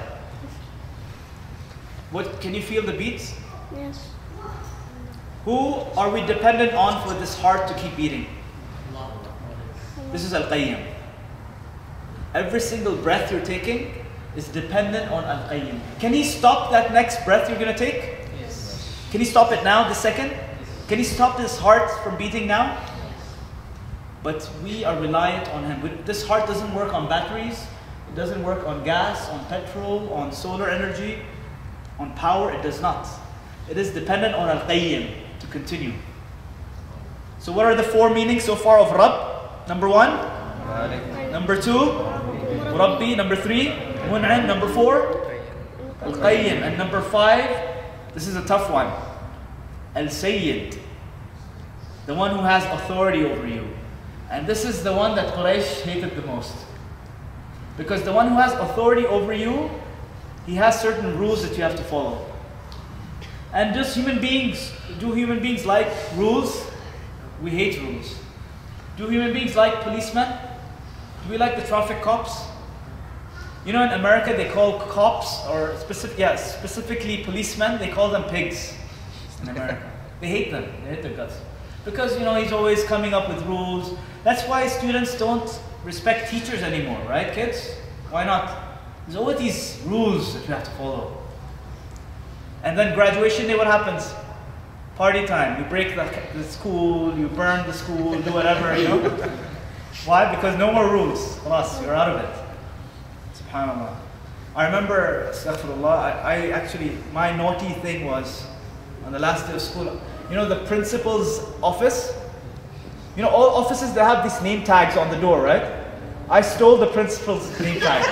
What, can you feel the beats? Yes. Who are we dependent on for this heart to keep beating? This is Al-Qayyim. Every single breath you're taking is dependent on Al-Qayyim. Can He stop that next breath you're going to take? Yes. Can He stop it now, this second? Can He stop this heart from beating now? But we are reliant on Him. This heart doesn't work on batteries. It doesn't work on gas, on petrol, on solar energy, on power. It does not. It is dependent on Al-Qayyim to continue. So what are the four meanings so far of Rabb? Number one? Number two? Rabbi. Number three? Mun'im. Number four? Al-Qayyim. And number five, this is a tough one. Al-Sayyid. The one who has authority over you. And this is the one that Quraysh hated the most. Because the one who has authority over you, he has certain rules that you have to follow. And just human beings, do human beings like rules? We hate rules. Do human beings like policemen? Do we like the traffic cops? You know, in America they call cops, or specific, yeah, specifically policemen, they call them pigs in America. They hate them, they hate their guts. Because, you know, he's always coming up with rules. That's why students don't respect teachers anymore, right, kids? Why not? There's always these rules that you have to follow. And then graduation day, what happens? Party time. You break the, the school, you burn the school, do whatever, you know? Why? Because no more rules. Khalas, you're out of it. SubhanAllah. I remember, astaghfirullah, I, I actually, my naughty thing was, on the last day of school, you know the principal's office? You know, all offices, they have these name tags on the door, right? I stole the principal's name tag.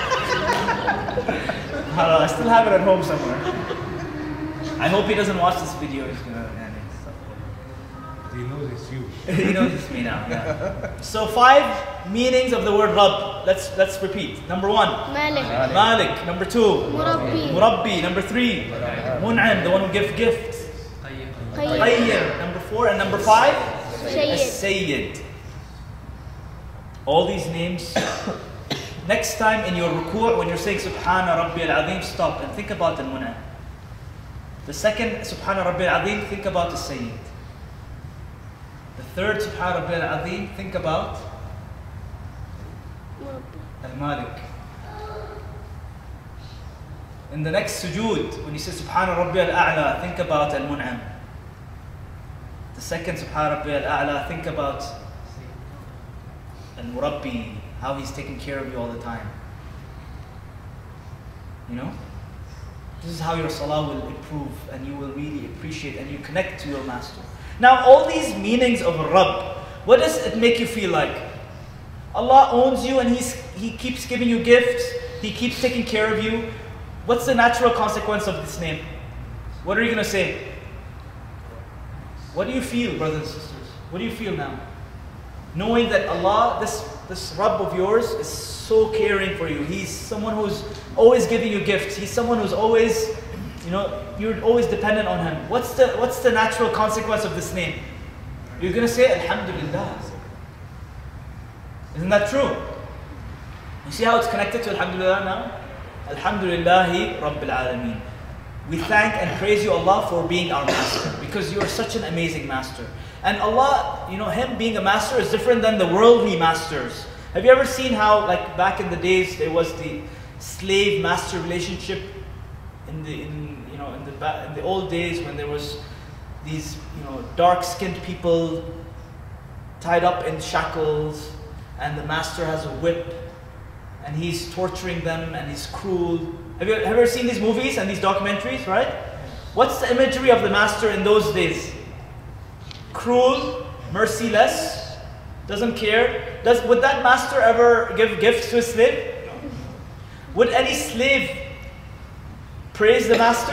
I still have it at home somewhere. I hope he doesn't watch this video. He's gonna, yeah, he knows it's you. he knows it's me now, yeah. So five meanings of the word Rabb. Let's, let's repeat. Number one, Malik. Malik. Number two, Murabbi. Murabbi. Number three, Mun'im, the one who gives gifts. Qayyim. Qayyim. Number four. And number five, Sayyid. Sayyid. All these names. Next time in your ruku', when you're saying Subhana Rabbi al-Azim, stop and think about al-Mun'im. The second Subhana Rabbi al-Azim, think about the Sayyid. The third Subhana Rabbi al-Azim, think about al-Malik. In the next sujood, when you say Subhana Rabbi al-A'la, think about al-Mun'im. The second Subhana Rabbi al-A'la, think about al-Murabbi, how he's taking care of you all the time. You know? This is how your salah will improve and you will really appreciate and you connect to your master. Now all these meanings of Rabb, what does it make you feel like? Allah owns you and he's, He keeps giving you gifts, He keeps taking care of you. What's the natural consequence of this name? What are you going to say? What do you feel, brothers and sisters? What do you feel now? Knowing that Allah, this, this Rabb of yours is so caring for you. He's someone who's always giving you gifts. He's someone who's always, you know, you're always dependent on Him. What's the, what's the natural consequence of this name? You're going to say, Alhamdulillah. Isn't that true? You see how it's connected to Alhamdulillah now? Alhamdulillahi Rabbil Alameen. We thank and praise you, Allah, for being our master, because you are such an amazing master. And Allah, you know, Him being a master is different than the worldly masters. Have you ever seen how, like back in the days, there was the slave-master relationship in the, in, you know, in the in the old days when there was these, you know, dark-skinned people tied up in shackles, and the master has a whip, and he's torturing them, and he's cruel. Have you, have you ever seen these movies and these documentaries, right? What's the imagery of the master in those days? Cruel, merciless, doesn't care. Does, would that master ever give gifts to a slave? Would any slave praise the master?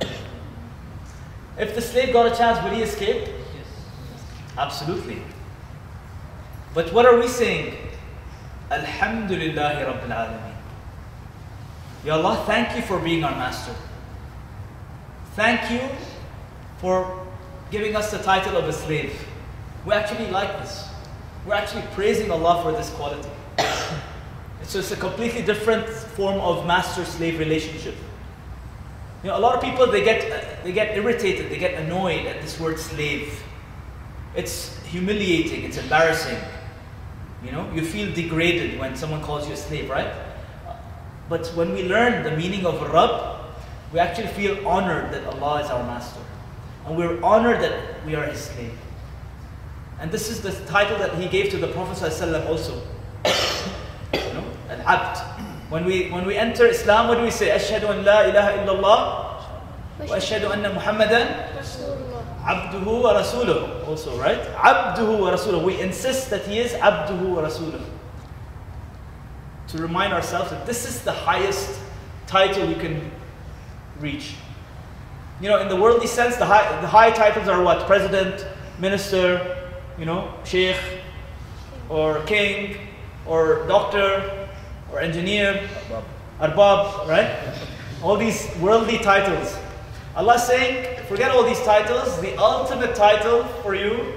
If the slave got a chance, would he escape? Yes. Absolutely. But what are we saying? Alhamdulillahi Rabbil Alameen. Ya Allah, thank you for being our master. Thank you for giving us the title of a slave. We actually like this. We're actually praising Allah for this quality. So it's a completely different form of master-slave relationship. You know, a lot of people, they get, they get irritated, they get annoyed at this word slave. It's humiliating, it's embarrassing. You know, you feel degraded when someone calls you a slave, right? But when we learn the meaning of Rabb, we actually feel honored that Allah is our master. And we're honored that we are His slave. And this is the title that He gave to the Prophet ﷺ also. You know, Al-Abd. When we, when we enter Islam, what do we say? Ashhadu an la ilaha illallah wa ashhadu anna Muhammadan abduhu wa rasuluh. Also, right? Abduhu wa rasuluh. We insist that He is abduhu wa rasuluh. To remind ourselves that this is the highest title you can reach. You know, in the worldly sense, the high, the high titles are what? President, minister, you know, sheikh, or king, or doctor, or engineer, arbab, right? All these worldly titles. Allah is saying, forget all these titles. The ultimate title for you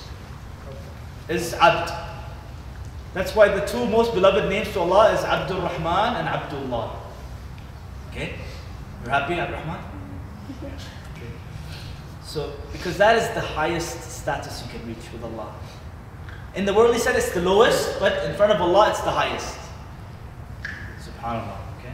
is Abd. That's why the two most beloved names to Allah is Abdul Rahman and Abdullah. Okay? You're happy, Abdul Rahman? Okay. So, because that is the highest status you can reach with Allah. In the worldly sense, it's the lowest, but in front of Allah, it's the highest. SubhanAllah. Okay.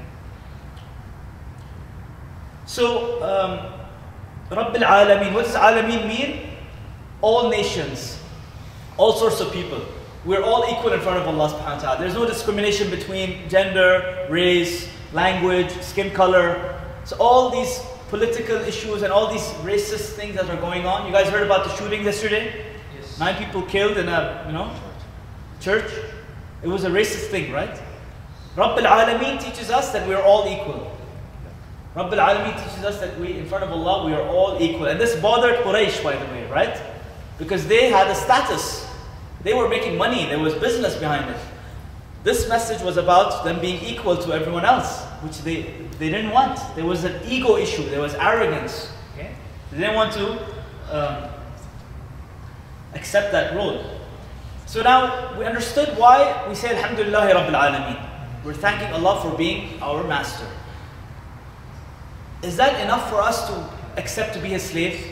So, um, Rabbil Alameen. What does Alameen mean? All nations, all sorts of people. We're all equal in front of Allah subhanahu wa ta'ala. There's no discrimination between gender, race, language, skin color. So all these political issues and all these racist things that are going on. You guys heard about the shooting yesterday? Yes. Nine people killed in a, you know, church. It was a racist thing, right? Rabbil Alameen teaches us that we are all equal. Rabbil Alameen teaches us that we, in front of Allah, we are all equal. And this bothered Quraysh, by the way, right? Because they had a status. They were making money. There was business behind it. This message was about them being equal to everyone else, which they, they didn't want. There was an ego issue. There was arrogance. Okay? They didn't want to um, accept that role. So now we understood why we say Alhamdulillah Rabbil Alameen. We're thanking Allah for being our master. Is that enough for us to accept to be His slave?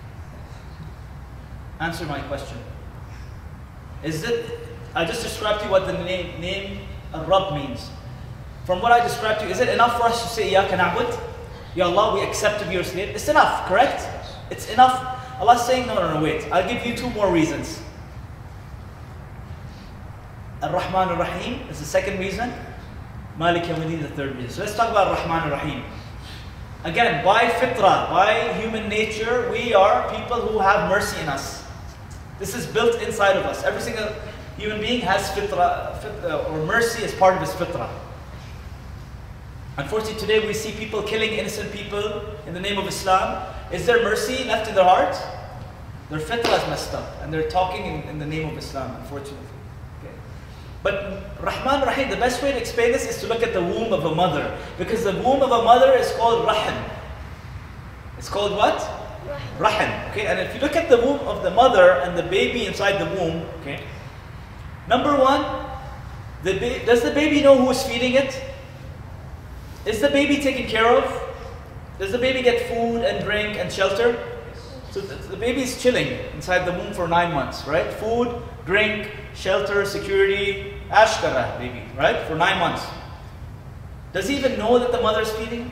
Answer my question. Is it, I just described to you what the name, name Rabb means. From what I described to you, is it enough for us to say, Iyaka na'bud? Ya Allah, we accept to be your slave? It's enough, correct? It's enough. Allah's saying, no, no, no, wait. I'll give you two more reasons. Ar-Rahman Ar-Rahim is the second reason. Malik Yawmiddin is the third reason. So let's talk about Ar-Rahman Ar-Rahim. Again, by fitrah, by human nature, we are people who have mercy in us. This is built inside of us. Every single human being has fitrah, fitrah or mercy as part of his fitrah. Unfortunately, today we see people killing innocent people in the name of Islam. Is there mercy left in their heart? Their fitrah is messed up, and they're talking in, in the name of Islam, unfortunately. Okay. But Rahman Rahim, the best way to explain this is to look at the womb of a mother, because the womb of a mother is called Rahim. It's called what? Rahim. Okay, and if you look at the womb of the mother and the baby inside the womb, okay, number one, the ba does the baby know who is feeding it? Is the baby taken care of? Does the baby get food and drink and shelter? So the, the baby is chilling inside the womb for nine months, right? Food, drink, shelter, security, ashkara baby, right? For nine months. Does he even know that the mother is feeding?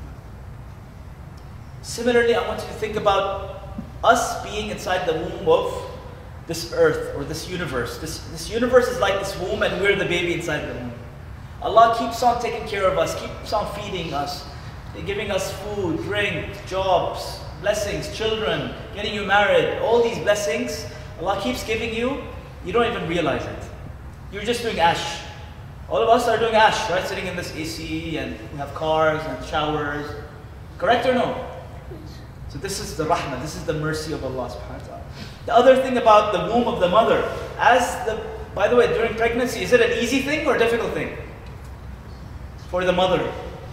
Similarly, I want you to think about us being inside the womb of this earth or this universe. This, this universe is like this womb, and we're the baby inside the womb. Allah keeps on taking care of us, keeps on feeding us, giving us food, drink, jobs, blessings, children, getting you married, all these blessings Allah keeps giving you, you don't even realize it. You're just doing ash. All of us are doing ash, right? Sitting in this A C, and we have cars and showers. Correct or no? So this is the rahmah, this is the mercy of Allah subhanahu wa ta'ala. The other thing about the womb of the mother, as the, by the way, during pregnancy, is it an easy thing or a difficult thing? For the mother.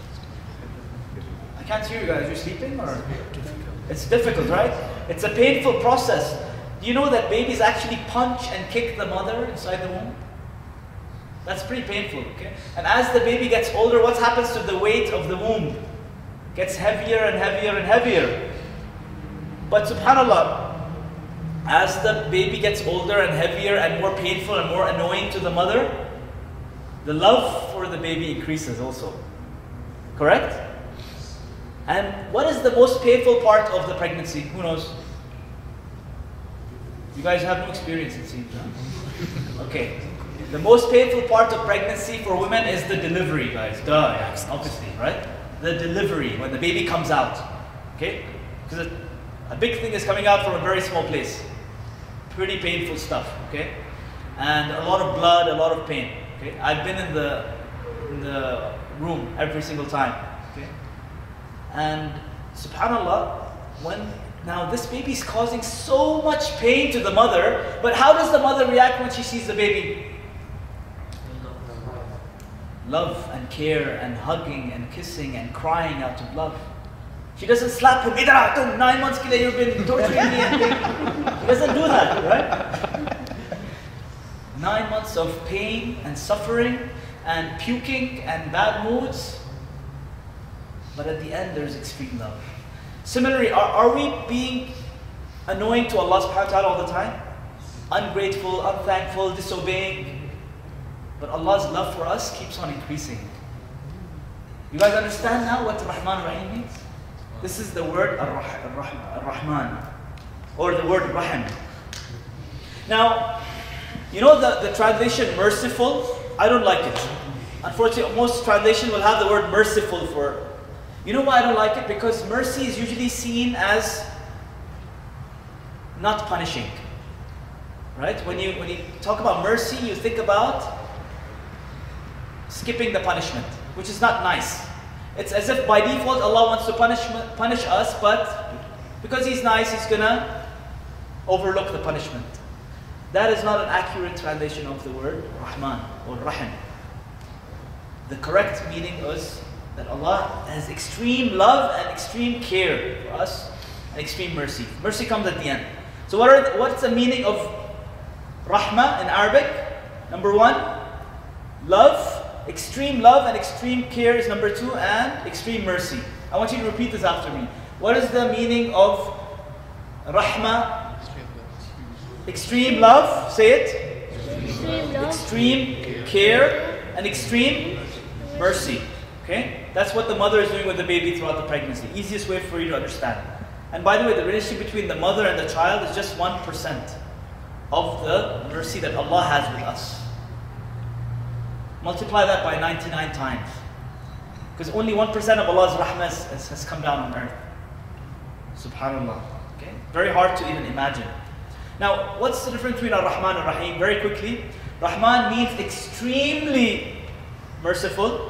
I can't hear you guys, you're sleeping or? It's difficult, right? It's a painful process. Do you know that babies actually punch and kick the mother inside the womb? That's pretty painful, okay? And as the baby gets older, what happens to the weight of the womb? It gets heavier and heavier and heavier. But subhanAllah, as the baby gets older and heavier and more painful and more annoying to the mother, the love for the baby increases also. Correct? And what is the most painful part of the pregnancy? Who knows? You guys have no experience, it seems. Huh? Okay. The most painful part of pregnancy for women is the delivery, guys. Duh, yeah, obviously, right? The delivery, when the baby comes out. Okay? Because a big thing is coming out from a very small place. Pretty painful stuff, okay? And a lot of blood, a lot of pain. Okay? I've been in the, in the room every single time. Okay? And subhanAllah, when now this baby is causing so much pain to the mother, but how does the mother react when she sees the baby? Love and care and hugging and kissing and crying out of love. She doesn't slap him, nine months ke liye you've been torturing me and pain. She doesn't do that, right? Nine months of pain and suffering and puking and bad moods. But at the end, there's extreme love. Similarly, are, are we being annoying to Allah subhanahu wa ta'ala all the time, ungrateful, unthankful, disobeying. But Allah's love for us keeps on increasing. You guys understand now what Rahman Rahim means? This is the word Ar-Rahman, or the word Rahim. Now, you know the, the translation merciful? I don't like it. Unfortunately, most translation will have the word merciful for. You know why I don't like it? Because mercy is usually seen as not punishing. Right? When you when you talk about mercy, you think about skipping the punishment, which is not nice. It's as if by default Allah wants to punish punish us, but because He's nice, He's gonna overlook the punishment. That is not an accurate translation of the word Rahman or Rahim. The correct meaning is that Allah has extreme love and extreme care for us and extreme mercy. Mercy comes at the end. So what are the, what's the meaning of Rahmah in Arabic? Number one, love. Extreme love and extreme care is number two, and extreme mercy. I want you to repeat this after me. What is the meaning of Rahmah? Extreme love. Say it. Extreme love. Extreme care and extreme mercy. Okay? That's what the mother is doing with the baby throughout the pregnancy. Easiest way for you to understand. And by the way, the relationship between the mother and the child is just one percent of the mercy that Allah has with us. Multiply that by ninety-nine times. Because only one percent of Allah's rahmah has, has come down on earth. Subhanallah. Okay? Very hard to even imagine. Now, what's the difference between Ar-Rahman and Rahim? Very quickly. Rahman means extremely merciful.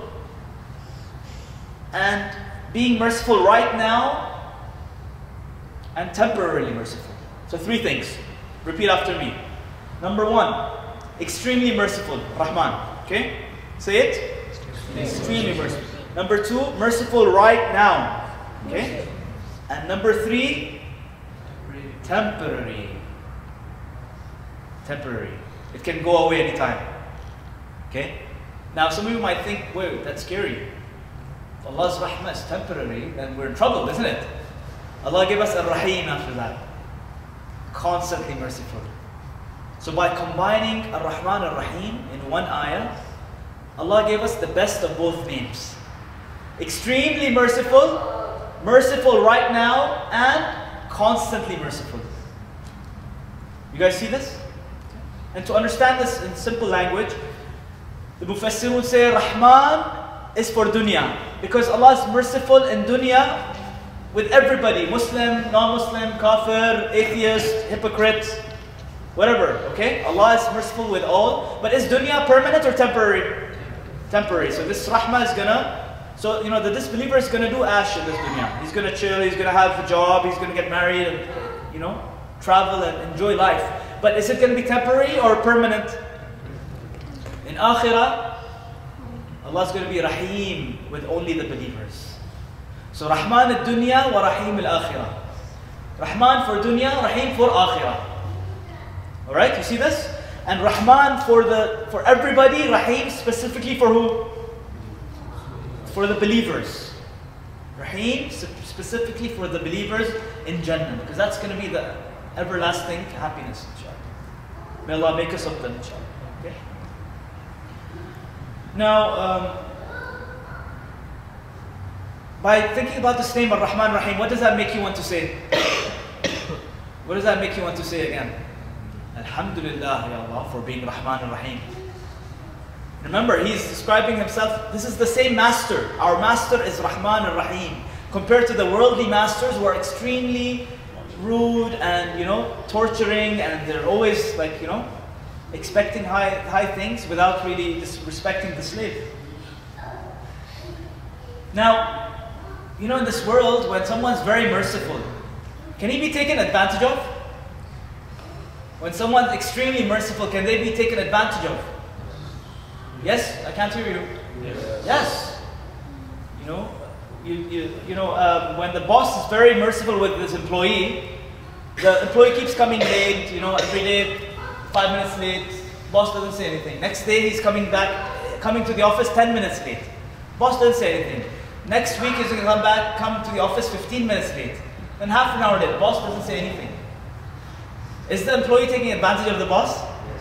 And being merciful right now and temporarily merciful. So three things. Repeat after me. Number one, extremely merciful, Rahman. Okay? Say it. Extremely merciful. Number two, merciful right now. Okay? And number three, temporary. Temporary. It can go away anytime. Okay? Now some of you might think, wait, that's scary. If Allah's rahmah is temporary, then we're in trouble, isn't it? Allah gave us Ar-Rahim after that. Constantly merciful. So by combining Ar-Rahman and Ar-Rahim in one ayah, Allah gave us the best of both names. Extremely merciful, merciful right now, and constantly merciful. You guys see this? And to understand this in simple language, the Mufassirun would say Rahman is for dunya. Because Allah is merciful in dunya with everybody. Muslim, non-Muslim, kafir, atheist, hypocrite, whatever. Okay? Allah is merciful with all. But is dunya permanent or temporary? Temporary. So this rahmah is gonna, so you know, the disbeliever is gonna do ash in this dunya. He's gonna chill, he's gonna have a job, he's gonna get married, and you know, travel and enjoy life. But is it gonna be temporary or permanent? In akhirah, Allah is gonna be Rahim with only the believers. So Rahman al-dunya wa Rahim al-akhirah. Rahman for dunya, Rahim for akhirah. Alright, you see this? And Rahman for the for everybody, Rahim specifically for who? For the believers. Rahim specifically for the believers in Jannah, because that's going to be the everlasting happiness, inshallah. May Allah make us of them, inshallah. Okay? Now, um, by thinking about this name, Ar-Rahman Rahim, what does that make you want to say? What does that make you want to say again? Alhamdulillah, Ya Allah, for being Rahman and Rahim. Remember, he's describing himself, this is the same master. Our master is Rahman and Rahim. Compared to the worldly masters who are extremely rude and, you know, torturing, and they're always like, you know, expecting high, high things without really respecting the slave. Now, you know, in this world, when someone's very merciful, can he be taken advantage of? When someone's extremely merciful, can they be taken advantage of? Yes? I can't hear you. Yes. Yes. You know, you, you, you know um, when the boss is very merciful with his employee, the employee keeps coming late, you know, every day, five minutes late, boss doesn't say anything. Next day he's coming back, coming to the office ten minutes late. Boss doesn't say anything. Next week he's going to come back, come to the office fifteen minutes late. Then half an hour late, boss doesn't say anything. Is the employee taking advantage of the boss?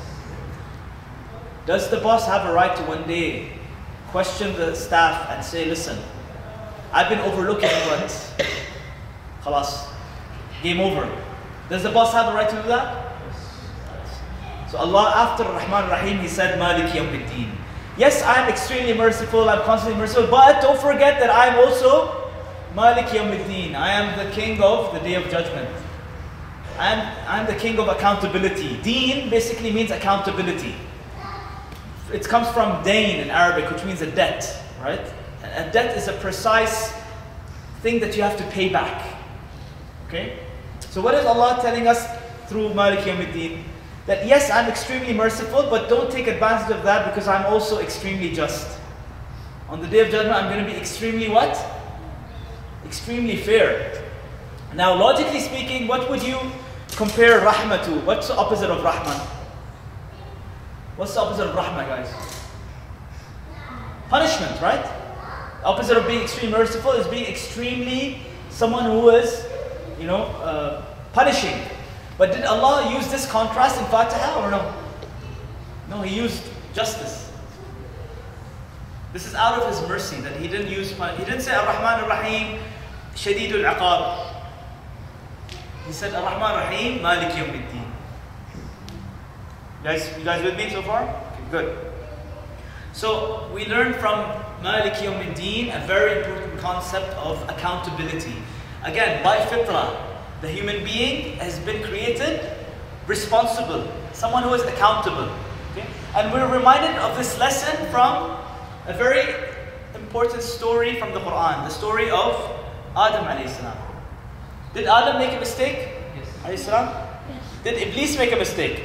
Does the boss have a right to one day question the staff and say, listen, I've been overlooking what? Khalas. Game over. Does the boss have a right to do that? So Allah, after Rahman Rahim, He said, Malik Yawmiddin. Yes, I am extremely merciful, I'm constantly merciful, but don't forget that I am also Malik Yawmiddin. I am the king of the day of judgment. I am, I am the king of accountability. Deen basically means accountability. It comes from dain in Arabic, which means a debt, right? A debt is a precise thing that you have to pay back. Okay? So what is Allah telling us through Malik Yawmiddin? That yes, I'm extremely merciful, but don't take advantage of that because I'm also extremely just. On the day of judgment, I'm going to be extremely what? Extremely fair. Now, logically speaking, what would you compare Rahmah to? What's the opposite of Rahman? What's the opposite of Rahmah, guys? Punishment, right? The opposite of being extremely merciful is being extremely someone who is, you know, uh, punishing. But did Allah use this contrast in Fatiha or no? No, He used justice. This is out of His mercy that He didn't use, He didn't say Ar-Rahman Ar-Rahim, Shadidul Aqab. He said Ar-Rahman Ar-Rahim, Malik Yawmiddin. Guys, you guys with me so far? Okay, good. So we learn from Malik Yawmiddin a very important concept of accountability. Again, by fitrah, the human being has been created responsible, someone who is accountable. Okay? And we're reminded of this lesson from a very important story from the Quran, the story of Adam alayhi salam. Did Adam make a mistake? Yes. Alayhi salam? Yes. Did Iblis make a mistake?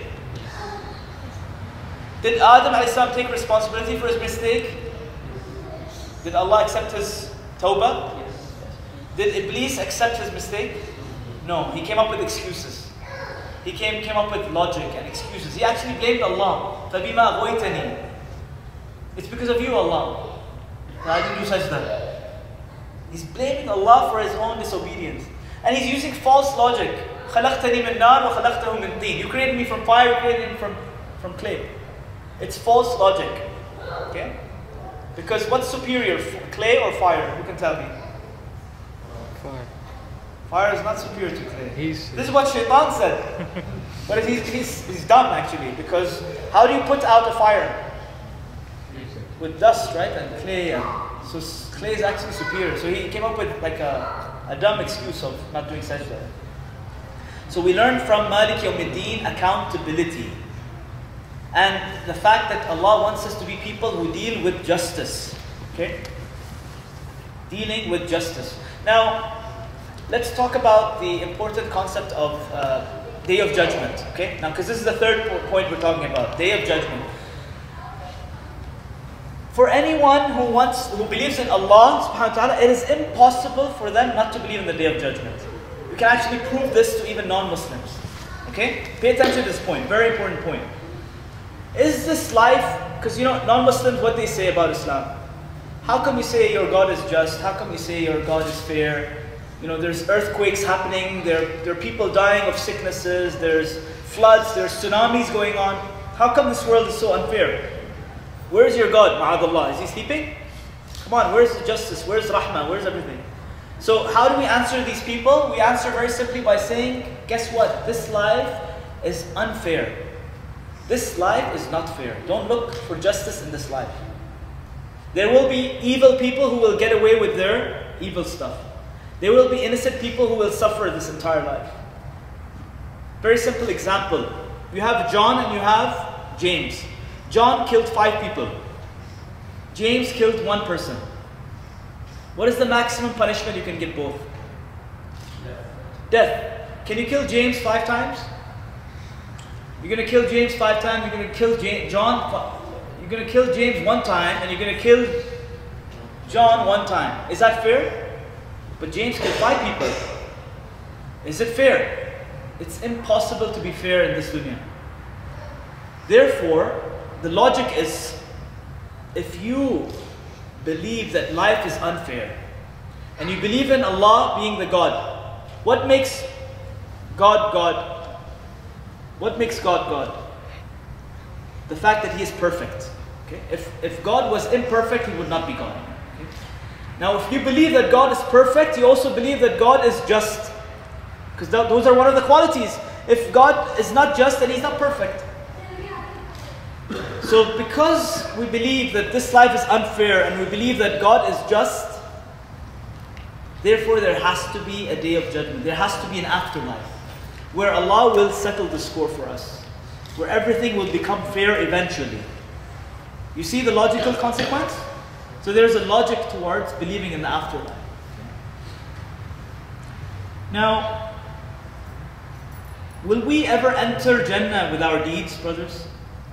Did Adam alayhi salam take responsibility for his mistake? Did Allah accept his tawbah? Yes. Did Iblis accept his mistake? No, he came up with excuses. He came, came up with logic and excuses. He actually blamed Allah. فَبِمَا أَغْوَيْتَنِي. It's because of you, Allah, that I didn't do sajda. He's blaming Allah for his own disobedience. And he's using false logic. خَلَقْتَنِي مِنْ نَارٍ وَخَلَقْتَهُ مِنْ طِينٍ. You created me from fire, you created me from, from clay. It's false logic. Okay? Because what's superior, clay or fire? Who can tell me? Fire. Fire is not superior to clay. He's, this is what Shaitan said. But he's, he's, he's dumb actually, because how do you put out a fire? With dust, right? And clay. And so clay is actually superior. So he came up with like a, a dumb excuse of not doing sajda. So we learn from Malik Yawmiddin accountability. And the fact that Allah wants us to be people who deal with justice. Okay? Dealing with justice. Now, let's talk about the important concept of uh, Day of Judgment. Okay? Now, because this is the third point we're talking about, Day of Judgment. For anyone who wants, who believes in Allah subhanahu wa ta'ala, it is impossible for them not to believe in the Day of Judgment. We can actually prove this to even non-Muslims. Okay? Pay attention to this point, very important point. Is this life, because you know, non-Muslims, what they say about Islam. How come you say your God is just? How come you say your God is fair? You know, there's earthquakes happening, there, there are people dying of sicknesses, there's floods, there's tsunamis going on. How come this world is so unfair? Where's your God, ma'adallah? Is he sleeping? Come on, where's the justice? Where's rahmah? Where's everything? So how do we answer these people? We answer very simply by saying, guess what? This life is unfair. This life is not fair. Don't look for justice in this life. There will be evil people who will get away with their evil stuff. There will be innocent people who will suffer this entire life. Very simple example. You have John and you have James. John killed five people. James killed one person. What is the maximum punishment you can get both? Death. Death. Can you kill James five times? You're going to kill James five times, you're going to kill James, John, you're going to kill James one time, and you're going to kill John one time. Is that fair? But James killed five people. Is it fair? It's impossible to be fair in this dunya. Therefore, the logic is, if you believe that life is unfair, and you believe in Allah being the God, what makes God God? What makes God God? The fact that He is perfect. Okay? If, if God was imperfect, He would not be God. Okay? Now, if you believe that God is perfect, you also believe that God is just. Because th those are one of the qualities. If God is not just, then He's not perfect. So because we believe that this life is unfair and we believe that God is just, therefore there has to be a day of judgment. There has to be an afterlife where Allah will settle the score for us, where everything will become fair eventually. You see the logical consequence? So there's a logic towards believing in the afterlife. Now, will we ever enter Jannah with our deeds, brothers?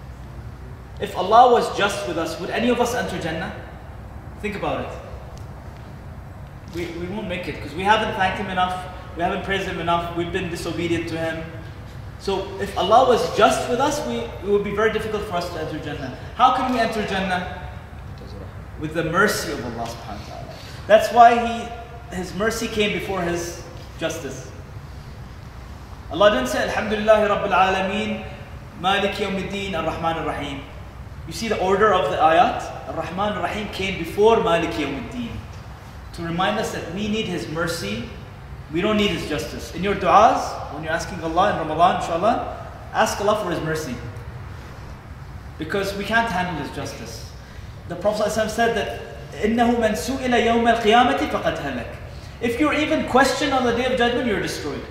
If Allah was just with us, would any of us enter Jannah? Think about it. We, we won't make it because we haven't thanked Him enough, we haven't praised Him enough, we've been disobedient to Him. So if Allah was just with us, we, it would be very difficult for us to enter Jannah. How can we enter Jannah? With the mercy of Allah subhanahu wa ta'ala. That's why He, His mercy came before His justice. Allah didn't say, Alhamdulillahi Rabbil Alameen, Malik Yawmiddin, Ar-Rahman Ar-Rahim. You see the order of the ayat? Ar-Rahman Ar-Rahim came before Malik Yawmiddin, to remind us that we need His mercy, we don't need His justice. In your du'as, when you're asking Allah in Ramadan, inshallah, ask Allah for His mercy. Because we can't handle His justice. The Prophet ﷺ said that, إِنَّهُ مَنْ سُئِلَ يَوْمَ الْقِيَامَةِ فَقَدْ هَلَكَ. If you're even questioned on the Day of Judgment, you're destroyed.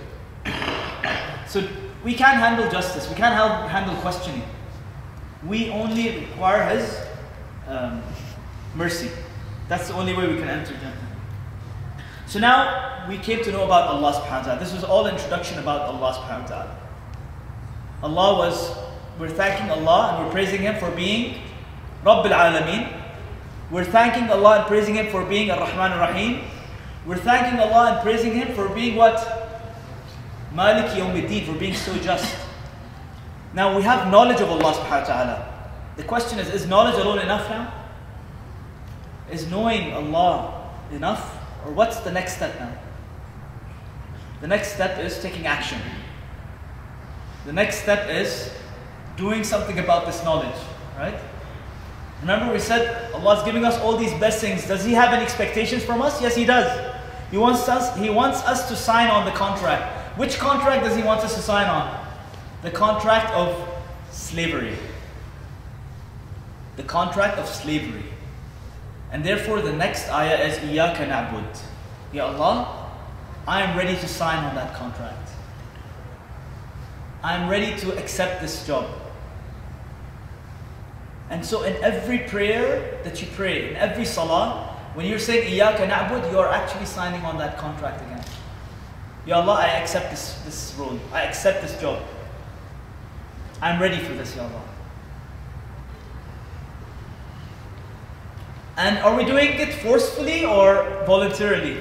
So we can't handle justice, we can't handle questioning. We only require His um, mercy. That's the only way we can enter Jannah. So now we came to know about Allah subhanahu wa ta'ala. This was all introduction about Allah subhanahu wa ta'ala. Allah was, we're thanking Allah and we're praising Him for being Rabbil Alameen. We're thanking Allah and praising Him for being Ar-Rahman Ar-Rahim. We're thanking Allah and praising Him for being what? Malik Yawmiddin, for being so just. Now we have knowledge of Allah subhanahu wa ta'ala. The question is, is knowledge alone enough now? Is knowing Allah enough? Or what's the next step now? The next step is taking action. The next step is doing something about this knowledge, right? Remember we said Allah is giving us all these blessings. Does He have any expectations from us? Yes, He does. He wants us, He wants us to sign on the contract. Which contract does He want us to sign on? The contract of slavery. The contract of slavery. And therefore the next ayah is Iyaka na'bud. Ya Allah, I am ready to sign on that contract. I am ready to accept this job. And so in every prayer that you pray, in every salah, when you're saying Iyaka na'bud, you are actually signing on that contract again. Ya Allah, I accept this, this role. I accept this job. I'm ready for this, Ya Allah. And are we doing it forcefully or voluntarily?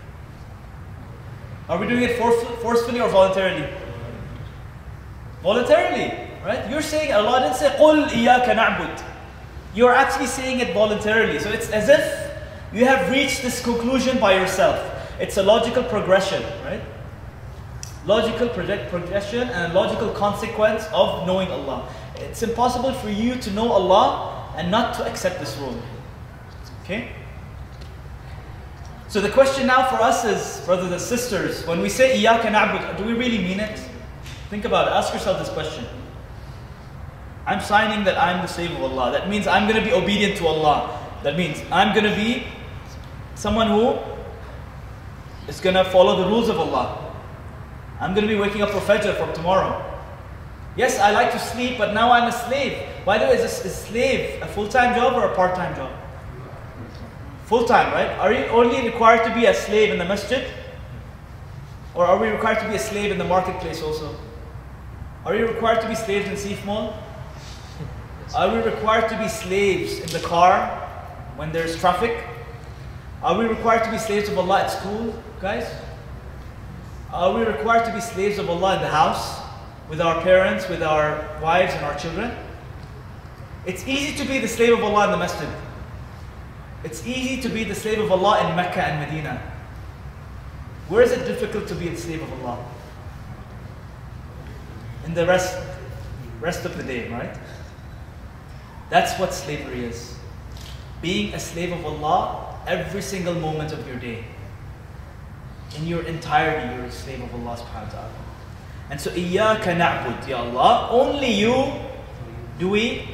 Are we doing it forcefully or voluntarily? Voluntarily, right? You're saying, Allah didn't say, قُلْ إِيَّاكَ نَعْبُدْ. You're actually saying it voluntarily. So it's as if you have reached this conclusion by yourself. It's a logical progression, right? Logical progression and a logical consequence of knowing Allah. It's impossible for you to know Allah and not to accept this role. Okay? So the question now for us is, brothers and sisters, when we say Iyaka na'bud, do we really mean it? Think about it. Ask yourself this question. I'm signing that I'm the slave of Allah. That means I'm going to be obedient to Allah. That means I'm going to be someone who is going to follow the rules of Allah. I'm going to be waking up for Fajr from tomorrow. Yes, I like to sleep, but now I'm a slave. By the way, is a slave a full-time job or a part-time job? Full-time, right? Are you only required to be a slave in the masjid? Or are we required to be a slave in the marketplace also? Are you required to be slaves in Seif Mall? Are we required to be slaves in the car when there's traffic? Are we required to be slaves of Allah at school, guys? Are we required to be slaves of Allah in the house, with our parents, with our wives and our children? It's easy to be the slave of Allah in the masjid. It's easy to be the slave of Allah in Mecca and Medina. Where is it difficult to be the slave of Allah? in the rest, rest of the day, right? That's what slavery is. Being a slave of Allah every single moment of your day. In your entirety, you're a slave of Allah subhanahu wa ta'ala. And so, إِيَّاكَ نَعْبُدْ, Ya Allah, only you do we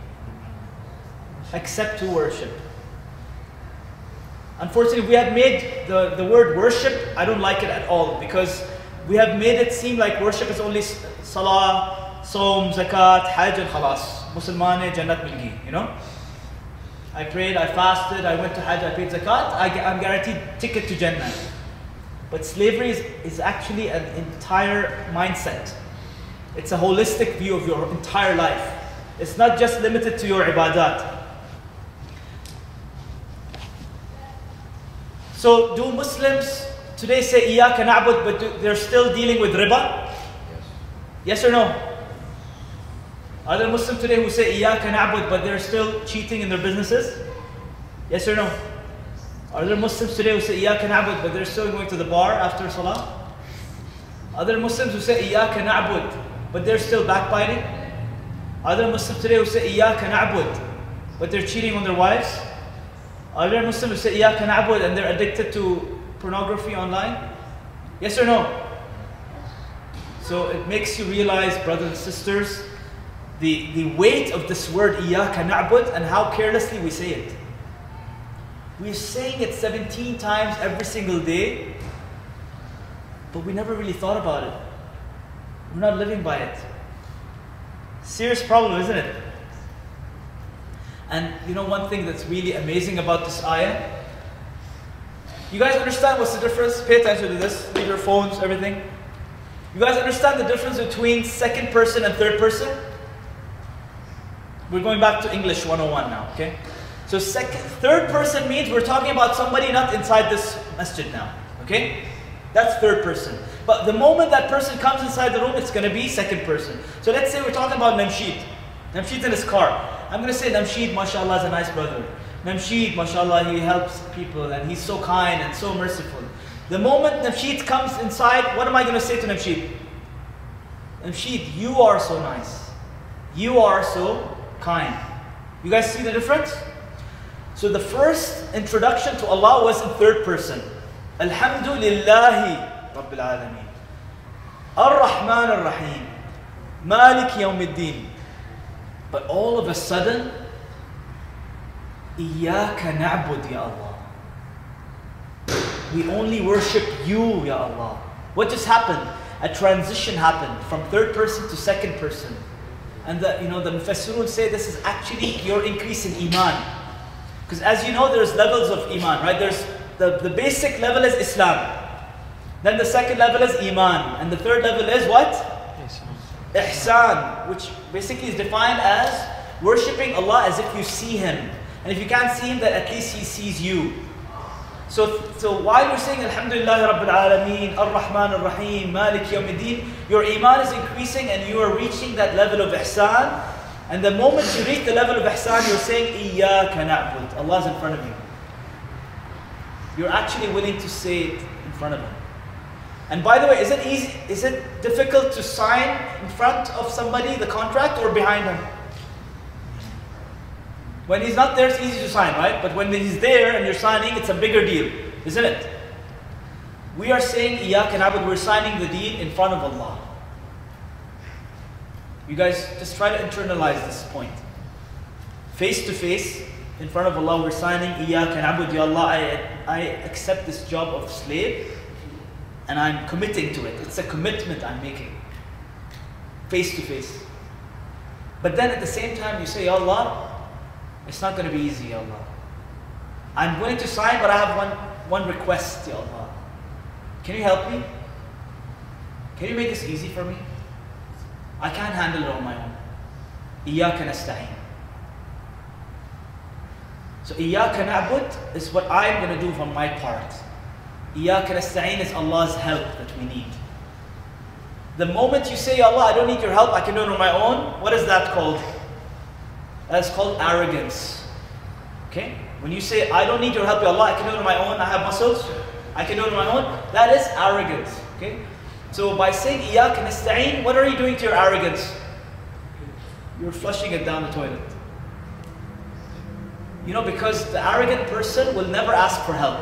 accept to worship. Unfortunately, we have made the, the word worship, I don't like it at all, because we have made it seem like worship is only salah, som, zakat, hajj, and khalas. Musulmane, jannat milgi, you know? I prayed, I fasted, I went to hajj, I paid zakat, I, I'm guaranteed ticket to Jannah. But slavery is, is actually an entire mindset. It's a holistic view of your entire life. It's not just limited to your ibadat. So do Muslims today say إِيَّاكَ نَعْبُدْ, but do, they're still dealing with riba? Yes. Yes or no? Are there Muslims today who say إِيَّاكَ نَعْبُدْ, but they're still cheating in their businesses? Yes or no? Are there Muslims today who say إِيَّاكَ نَعْبُدْ, but they're still going to the bar after salah? Are there Muslims who say إِيَّاكَ نَعْبُدْ, but they're still backbiting? Are there Muslims today who say إِيَّاكَ نَعْبُدْ, but they're cheating on their wives? Are there Muslims who say إِيَّاكَ نَعْبُدْ and they're addicted to pornography online? Yes or no? So it makes you realize, brothers and sisters, the, the weight of this word إِيَّاكَ نَعْبُدْ and how carelessly we say it. We're saying it seventeen times every single day, but we never really thought about it. We're not living by it. Serious problem, isn't it? And you know one thing that's really amazing about this ayah? You guys understand what's the difference? Pay attention to this. Leave your phones, everything. You guys understand the difference between second person and third person? We're going back to English one oh one now, okay? So second, third person means we're talking about somebody not inside this masjid now, okay? That's third person. But the moment that person comes inside the room, it's going to be second person. So let's say we're talking about Namshid. Namshid's in his car. I'm going to say Namshid, mashallah, is a nice brother. Namshid, mashallah, he helps people and he's so kind and so merciful. The moment Namshid comes inside, what am I going to say to Namshid? Namshid, you are so nice. You are so kind. You guys see the difference? So the first introduction to Allah was in third person. Alhamdulillahi Rabbil Alameen. Ar-Rahman Ar-Rahim. Malik Yawmiddin. But all of a sudden, Iyaka na'bud ya Allah. We only worship you, ya Allah. What just happened? A transition happened from third person to second person. And the, you know, the Mufassirun say this is actually your increase in Iman. Because as you know, there's levels of Iman, right? There's the, the basic level is Islam. Then the second level is Iman. And the third level is what? Ihsan. Ihsan, which basically is defined as worshipping Allah as if you see Him. And if you can't see Him, then at least He sees you. So, so while you're saying Alhamdulillah Rabbil Alameen, Ar-Rahman Ar-Rahim, Malik Yawmiddin, your Iman is increasing and you are reaching that level of Ihsan. And the moment you reach the level of Ihsan, you're saying Iyaka na'bud. Allah's in front of you. You're actually willing to say it in front of Him. And by the way, is it easy? Is it difficult to sign in front of somebody the contract or behind him? When he's not there, it's easy to sign, right? But when he's there and you're signing, it's a bigger deal, isn't it? We are saying Iyaka na'bud, we're signing the deed in front of Allah. You guys just try to internalize this point. Face to face, in front of Allah, we're signing Iyaka na'bud, Ya Allah, I, I accept this job of slave and I'm committing to it. It's a commitment I'm making. Face to face. But then at the same time you say, Ya Allah, it's not going to be easy, Ya Allah. I'm willing to sign, but I have one, one request, Ya Allah. Can you help me? Can you make this easy for me? I can't handle it on my own. Iyaka nasta'in. So Iyaka na'bud is what I'm going to do from my part. Iyaka nasta'in is Allah's help that we need. The moment you say, Ya Allah, I don't need your help, I can do it on my own, what is that called? That's called arrogance. Okay? When you say, I don't need your help, Ya Allah, I can do it on my own, I have muscles, I can do it on my own, that is arrogance. Okay? So by saying إِيَّاكَ نَسْتَعِينُ, what are you doing to your arrogance? You're flushing it down the toilet. You know, because the arrogant person will never ask for help.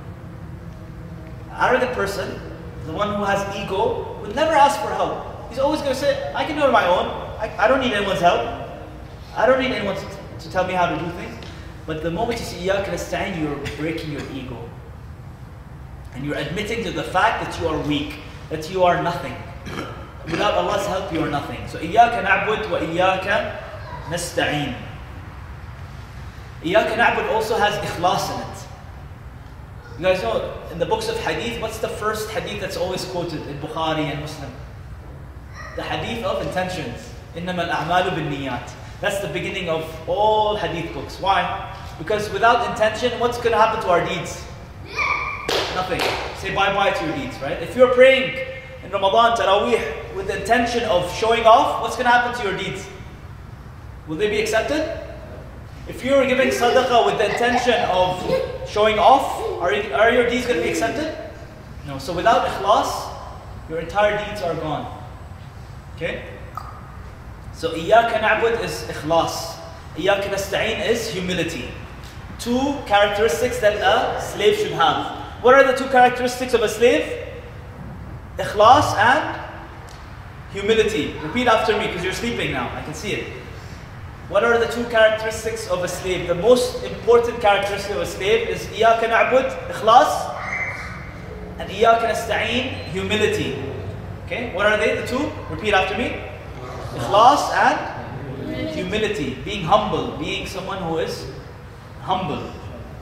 The arrogant person, the one who has ego, will never ask for help. He's always going to say, I can do it on my own. I, I don't need anyone's help. I don't need anyone to, to tell me how to do things. But the moment you say إِيَّاكَ نَسْتَعِينُ, you're breaking your ego. And you're admitting to the fact that you are weak, that you are nothing. Without Allah's help, you are nothing. So إِيَّاكَ نَعْبُدْ وَإِيَّاكَ نَسْتَعِينُ. إِيَّاكَ نَعْبُدْ also has ikhlas in it. You guys know, in the books of hadith, what's the first hadith that's always quoted in Bukhari and Muslim? The hadith of intentions. إِنَّمَا الْأَعْمَالُ بِالنِّيَّاتِ. That's the beginning of all hadith books. Why? Because without intention, what's going to happen to our deeds? Nothing. Say bye-bye to your deeds, right? If you're praying in Ramadan, Taraweeh, with the intention of showing off, what's going to happen to your deeds? Will they be accepted? If you're giving sadaqah with the intention of showing off, are, you, are your deeds going to be accepted? No. So without ikhlas, your entire deeds are gone. Okay? So إِيَّاكَ نَعْبُدْ is ikhlas. إِيَّاكَ نَسْتَعِينُ is humility. Two characteristics that a slave should have. What are the two characteristics of a slave? Ikhlas and humility. Repeat after me because you're sleeping now. I can see it. What are the two characteristics of a slave? The most important characteristic of a slave is إِيَّاكَ نَعْبُدْ, ikhlas, and إِيَّاكَ نَسْتَعِينُ, humility. Okay, what are they, the two? Repeat after me. Ikhlas and humility. Being humble, being someone who is humble.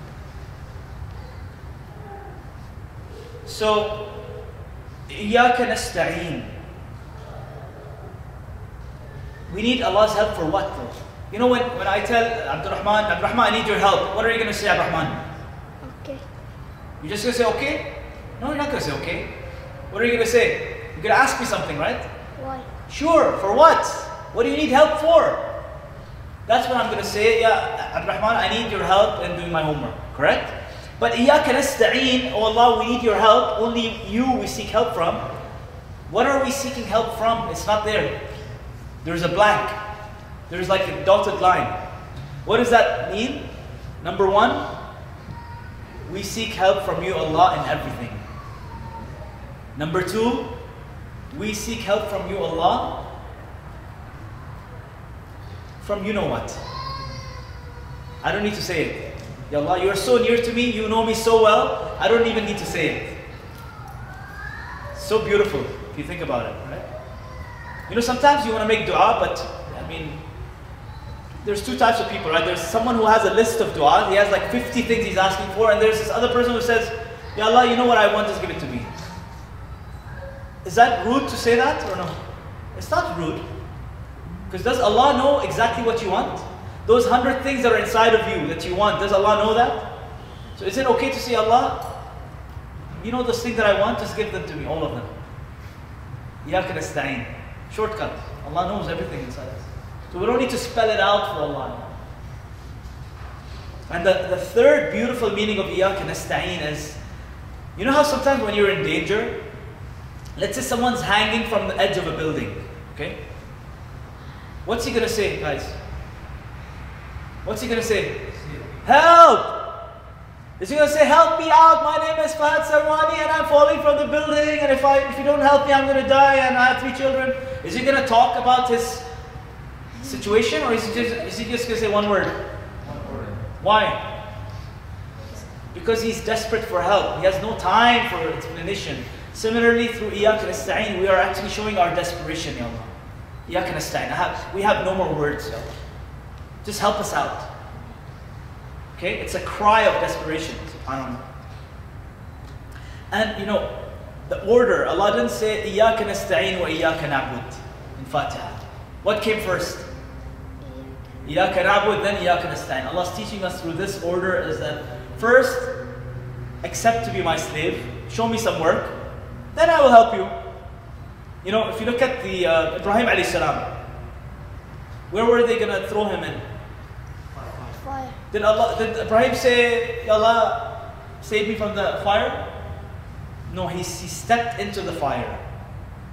So, إِيَّاكَ نَسْتَعِينُ. We need Allah's help for what though? You know when, when I tell Abdurrahman, Abdurrahman, I need your help. What are you going to say, Abdurrahman? Okay. You're just going to say okay? No, you're not going to say okay. What are you going to say? You're going to ask me something, right? Why? Sure, for what? What do you need help for? That's what I'm going to say. Yeah, Abdurrahman, I need your help in doing my homework. Correct? But إِيَّاكَ نَسْتَعِينُ, oh Allah, we need your help. Only you we seek help from. What are we seeking help from? It's not there. There's a blank. There's like a dotted line. What does that mean? Number one, we seek help from you, Allah, in everything. Number two, we seek help from you, Allah, from you know what. I don't need to say it. Ya Allah, you are so near to me, you know me so well, I don't even need to say it. So beautiful, if you think about it, right? You know, sometimes you want to make dua, but, I mean, there's two types of people, right? There's someone who has a list of dua, he has like fifty things he's asking for, and there's this other person who says, Ya Allah, you know what I want, just give it to me. Is that rude to say that, or no? It's not rude. Because does Allah know exactly what you want? Those hundred things that are inside of you that you want, does Allah know that? So is it okay to say, Allah, you know those things that I want, just give them to me, all of them. إِيَّاكَ نَسْتَعِينُ. Shortcut. Allah knows everything inside us. So we don't need to spell it out for Allah. And the, the third beautiful meaning of إِيَّاكَ نَسْتَعِينُ is, you know how sometimes when you're in danger, let's say someone's hanging from the edge of a building, okay? What's he gonna say, guys? What's he gonna say? Help! Is he gonna say, help me out, my name is Fahad Sarwani and I'm falling from the building and if I if you don't help me I'm gonna die and I have three children? Is he gonna talk about his situation or is he just, is he just gonna say one word? One word. Why? Because he's desperate for help. He has no time for explanation. Similarly, through إِيَّاكَ نَسْتَعِينُ, we are actually showing our desperation, Ya Allah. إِيَّاكَ نَسْتَعِينُ. I have, we have no more words, Ya Allah. Just help us out. Okay? It's a cry of desperation, subhanAllah. And you know, the order, Allah didn't say إِيَّاكَ نَسْتَعِينُ وَإِيَّاكَ نَعْبُدْ in Fatiha. What came first? إِيَّاكَ نَعْبُدْ, then إِيَّاكَ نَسْتَعِينُ. Allah's teaching us through this order is that first, accept to be my slave, show me some work, then I will help you. You know, if you look at the uh, Ibrahim alayhi salam, where were they going to throw him in? Fire. Did Allah, did Ibrahim say, Ya Allah, save me from the fire? No, he, he stepped into the fire.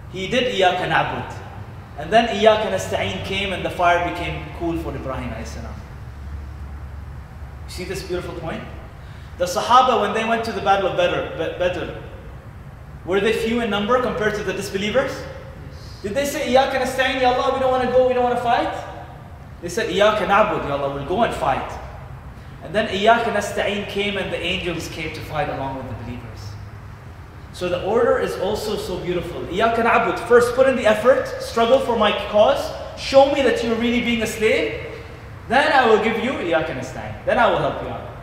He did Iyaka na'bud. And then Iyaka nasta'een came and the fire became cool for Ibrahim alayhi salam. You see this beautiful point? The Sahaba, when they went to the battle of Badr, Badr, were they few in number compared to the disbelievers? Did they say, Iyaka nasta'een, Ya Allah, we don't want to go, we don't want to fight? They said, Iyaka na'bud, Ya Allah, we'll go and fight. And then Iyaka nasta'een came and the angels came to fight along with the believers. So the order is also so beautiful. Iyaka na'bud, first put in the effort, struggle for my cause, show me that you're really being a slave, then I will give you Iyaka nasta'een. Then I will help you out.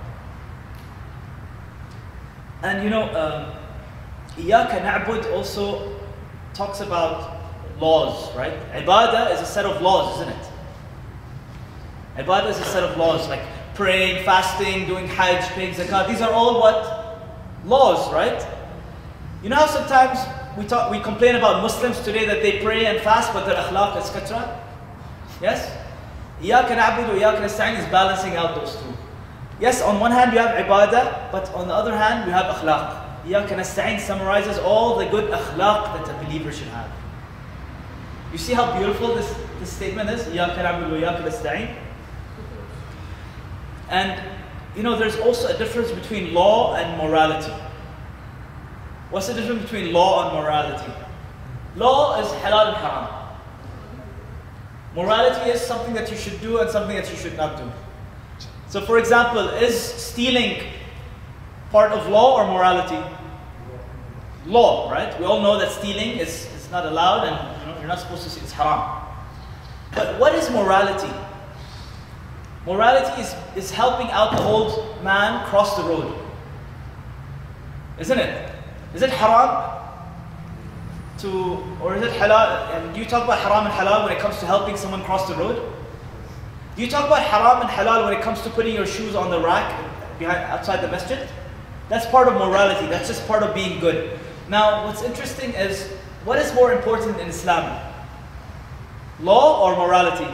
And you know, um, Iyaka na'bud also talks about laws, right? Ibadah is a set of laws, isn't it? Ibadah is a set of laws, like praying, fasting, doing hajj, paying zakat. These are all what? Laws, right? You know how sometimes we talk, we complain about Muslims today that they pray and fast, but their akhlaq is katra? Yes? Iyaka na'budu wa iyaka nasta'een is balancing out those two. Yes, on one hand you have ibadah, but on the other hand you have akhlaq. Iyaka nasta'een summarizes all the good akhlaq that a believer should have. You see how beautiful this, this statement is? Iyaka na'budu wa iyaka nasta'een. And you know, there's also a difference between law and morality. What's the difference between law and morality? Law is halal and haram. Morality is something that you should do and something that you should not do. So for example, is stealing part of law or morality? Law, right? We all know that stealing is, is not allowed and you know, you're not supposed to steal, it's haram. But what is morality? Morality is, is helping out the old man cross the road. Isn't it? Is it haram to, or is it halal? And do you talk about haram and halal when it comes to helping someone cross the road? Do you talk about haram and halal when it comes to putting your shoes on the rack behind, outside the masjid? That's part of morality. That's just part of being good. Now, what's interesting is, what is more important in Islam? Law or morality?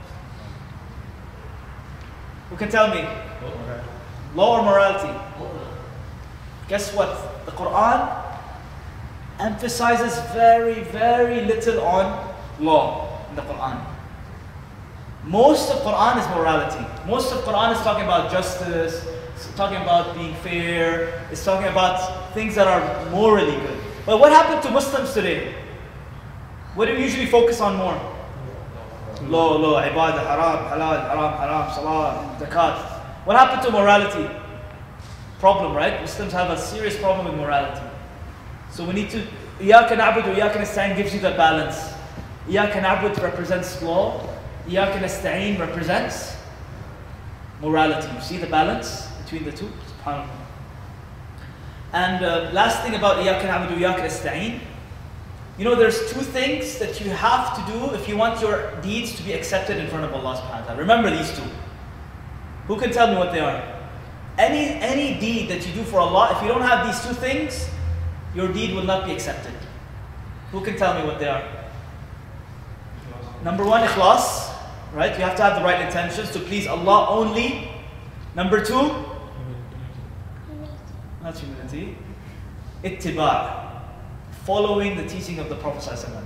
Who can tell me? Law or morality? Guess what? The Quran emphasizes very, very little on law in the Quran. Most of Quran is morality. Most of Quran is talking about justice, it's talking about being fair, it's talking about things that are morally good. But what happened to Muslims today? What do we usually focus on more? Law, law, ibadah, haram, halal, haram, haram, salah, zakat. What happened to morality? Problem, right? Muslims have a serious problem with morality. So we need to, Iyaka na'bud wa iyaka nasta'een gives you the balance. Iyaka na'bud represents law, Iyaka nasta'een represents morality. You see the balance between the two? SubhanAllah. And uh, last thing about Iyaka na'bud wa iyaka nasta'een, you know, there's two things that you have to do if you want your deeds to be accepted in front of Allah subhanahu wa ta'ala. Remember these two. Who can tell me what they are? Any, any deed that you do for Allah, if you don't have these two things, your deed will not be accepted. Who can tell me what they are? Number one, ikhlas, right? You have to have the right intentions to please Allah only. Number two, not humility, ittiba', following the teaching of the Prophet ﷺ.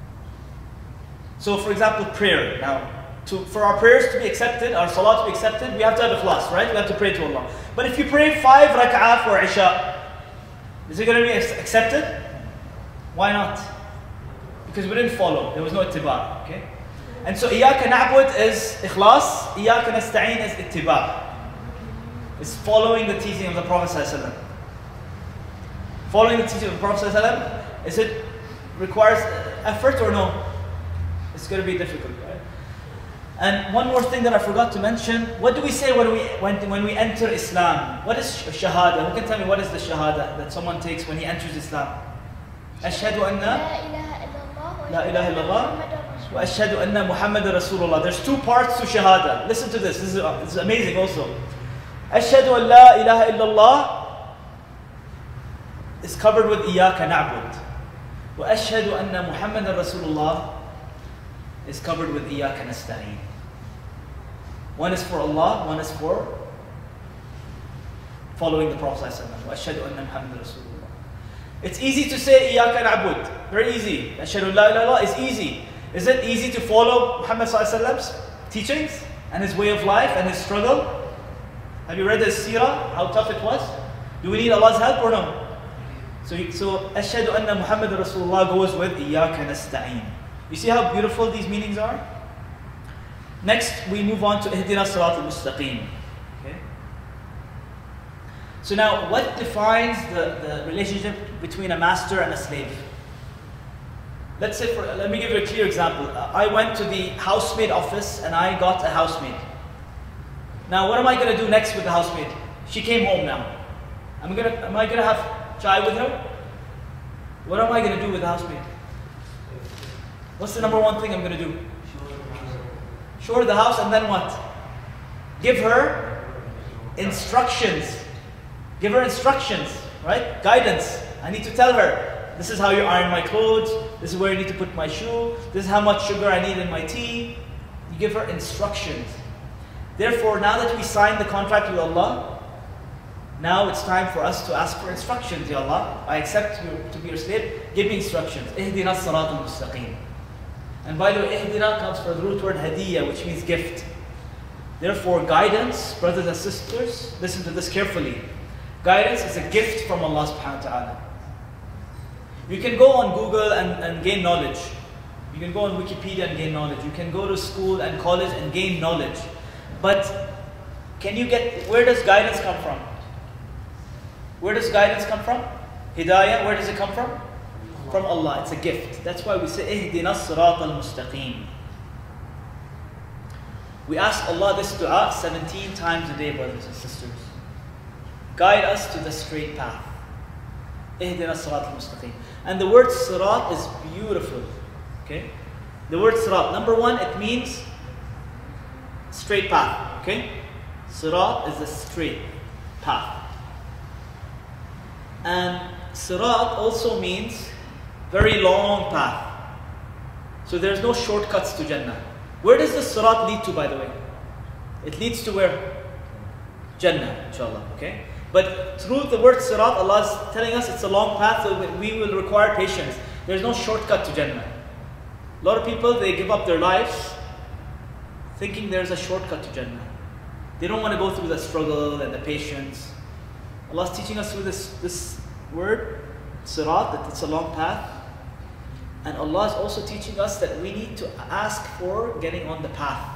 So for example, prayer. Now, to, for our prayers to be accepted, our salah to be accepted, we have to have ikhlas, right? We have to pray to Allah. But if you pray five rak'ah for Isha, is it going to be accepted? Why not? Because we didn't follow. There was no ittiba', okay? And so, Iyaka na'bud is ikhlas, Iyaka nasta'een is ittiba'. It's following the teaching of the Prophet ﷺ. Following the teaching of the Prophet ﷺ, is it requires effort or no? It's going to be difficult, right? And one more thing that I forgot to mention, what do we say when we, when, when we enter Islam? What is shahada? Who can tell me what is the shahada that someone takes when he enters Islam? Ashhadu anna La ilaha illallah wa ashhadu anna Muhammadan Rasulullah. There's two parts to shahada. Listen to this, this is, this is amazing also. Ashhadu an la ilaha illallah is covered with Iyaka na'bud. Wa ashhadu anna Muhammadan Rasulullah is covered with Iyaka nasta'een. One is for Allah, one is for following the Prophet ﷺ. Wa ashhadu anna Muhammadan Rasulullah. It's easy to say Iyaka na'bud. Very easy. Ashhadu an la ilaha illallah is easy. Is it easy to follow Muhammad sallallahu alaihi wasallam's teachings and his way of life and his struggle? Have you read his seerah? How tough it was? Do we need Allah's help or no? So, so Ashhadu anna Muhammad Rasulullah goes with Iyaka nasta'een. You see how beautiful these meanings are? Next, we move on to Ihdina Sirat al-Mustaqim. Okay? So now, what defines the, the relationship between a master and a slave? Let's say, for, let me give you a clear example. I went to the housemaid office and I got a housemaid. Now, what am I going to do next with the housemaid? She came home now. I'm gonna, am I going to have chai with her? What am I going to do with the housemaid? What's the number one thing I'm going to do? Show her the house and then what? Give her instructions. Give her instructions, right? Guidance. I need to tell her, this is how you iron my clothes, this is where you need to put my shoe, this is how much sugar I need in my tea. You give her instructions. Therefore, now that we signed the contract with Allah, now it's time for us to ask for instructions. Ya Allah, I accept you to be your slave, give me instructions. Ihdina as-sirat al-mustaqim. And by the way, ihdina comes from the root word hadiyya, which means gift. Therefore, guidance, brothers and sisters, listen to this carefully. Guidance is a gift from Allah subhanahu wa ta'ala. You can go on Google and, and gain knowledge. You can go on Wikipedia and gain knowledge. You can go to school and college and gain knowledge. But can you get, where does guidance come from? Where does guidance come from? Hidayah, where does it come from? From Allah. It's a gift. That's why we say, Ihdina as-sirat al-mustaqim. We ask Allah this dua seventeen times a day, brothers and sisters. Guide us to the straight path. Ihdina as-sirat al-mustaqim. And the word sirat is beautiful. Okay? The word sirat, number one, it means straight path. Okay? Sirat is a straight path. And sirat also means very long path. So there's no shortcuts to Jannah. Where does the sirat lead to, by the way? It leads to where? Jannah, inshallah. Okay? But through the word sirat, Allah is telling us it's a long path, so we will require patience. There's no shortcut to Jannah. A lot of people, they give up their lives thinking there's a shortcut to Jannah. They don't want to go through the struggle and the patience. Allah is teaching us through this, this word, sirat, that it's a long path. And Allah is also teaching us that we need to ask for getting on the path.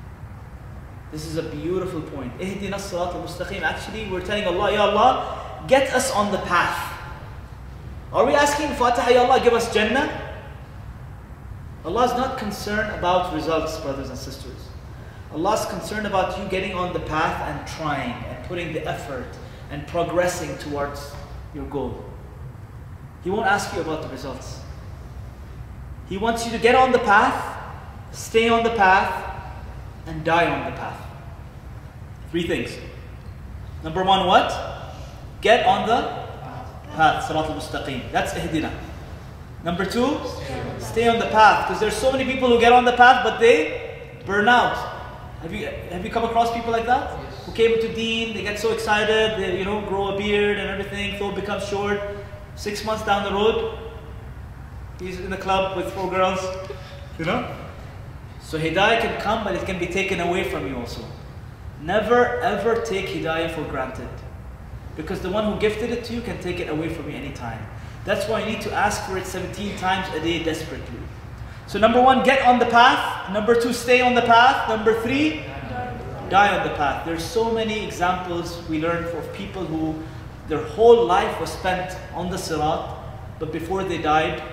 This is a beautiful point. Ihdina as-sirat al-mustaqim. Actually, we're telling Allah, Ya Allah, get us on the path. Are we asking Fatiha, Ya Allah, give us Jannah? Allah is not concerned about results, brothers and sisters. Allah is concerned about you getting on the path and trying and putting the effort and progressing towards your goal. He won't ask you about the results. He wants you to get on the path, stay on the path, and die on the path. Three things. Number one, what? Get on the path, Sirat al-Mustaqim. That's Ihdina. Number two, stay on the path. Because there's so many people who get on the path, but they burn out. Have you, have you come across people like that? Yes. Who came into Deen, they get so excited, they you know grow a beard and everything, thought becomes short. Six months down the road, he's in the club with four girls, you know? So Hidayah can come, but it can be taken away from you also. Never ever take Hidayah for granted. Because the one who gifted it to you can take it away from you anytime. That's why you need to ask for it seventeen times a day desperately. So number one, get on the path. Number two, stay on the path. Number three, die on the path. There's so many examples we learn of people who their whole life was spent on the sirat, but before they died,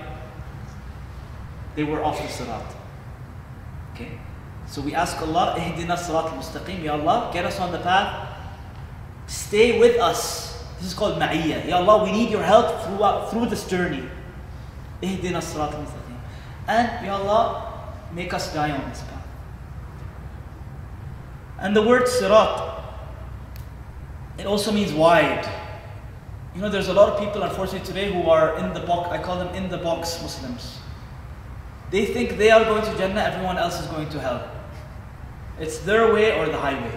they were off the sirat. Okay? So we ask Allah, Ihdina as-sirat al-mustaqim. Ya Allah, get us on the path. Stay with us. This is called ma'iyya. Ya Allah, we need your help throughout, through this journey. Ihdina as-sirat al-mustaqim. And Ya Allah, make us die on this path. And the word sirat, it also means wide. You know, there's a lot of people, unfortunately, today who are in the box. I call them in the box Muslims. They think they are going to Jannah, everyone else is going to hell. It's their way or the highway.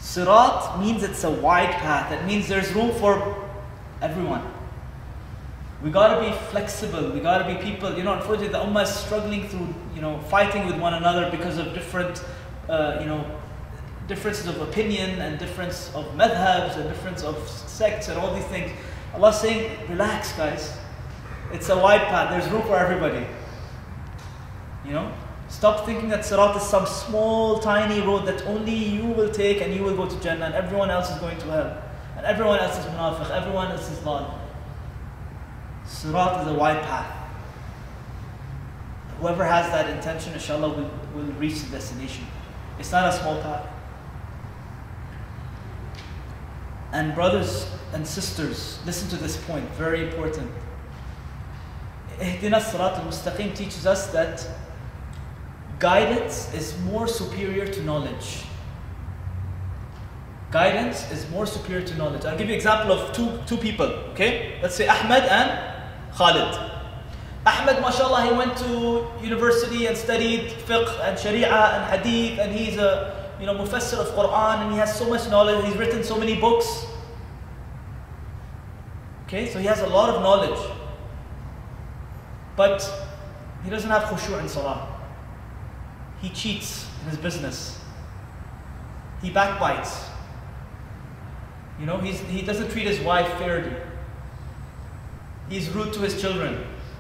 Sirat means it's a wide path. That means there's room for everyone. We gotta be flexible. We gotta be people. You know, unfortunately, the ummah is struggling through, you know, fighting with one another because of different, uh, you know, differences of opinion and difference of madhabs and difference of sects and all these things. Allah's saying, relax, guys. It's a wide path. There's room for everybody. You know, stop thinking that Sirat is some small, tiny road that only you will take and you will go to Jannah and everyone else is going to hell. And everyone else is munafiq, everyone else is dhalim. Sirat is a wide path. Whoever has that intention, inshallah, will, will reach the destination. It's not a small path. And brothers and sisters, listen to this point, very important. Ihdina Sirat al-Mustaqim teaches us that guidance is more superior to knowledge. Guidance is more superior to knowledge. I'll give you an example of two, two people, okay? Let's say Ahmed and Khalid. Ahmed, mashallah, he went to university and studied fiqh and sharia and hadith, and he's a, you know, mufassir of Quran, and he has so much knowledge, he's written so many books. Okay, so he has a lot of knowledge. But he doesn't have khushu' in salah. He cheats in his business. He backbites. You know, he's, he doesn't treat his wife fairly. He's rude to his children.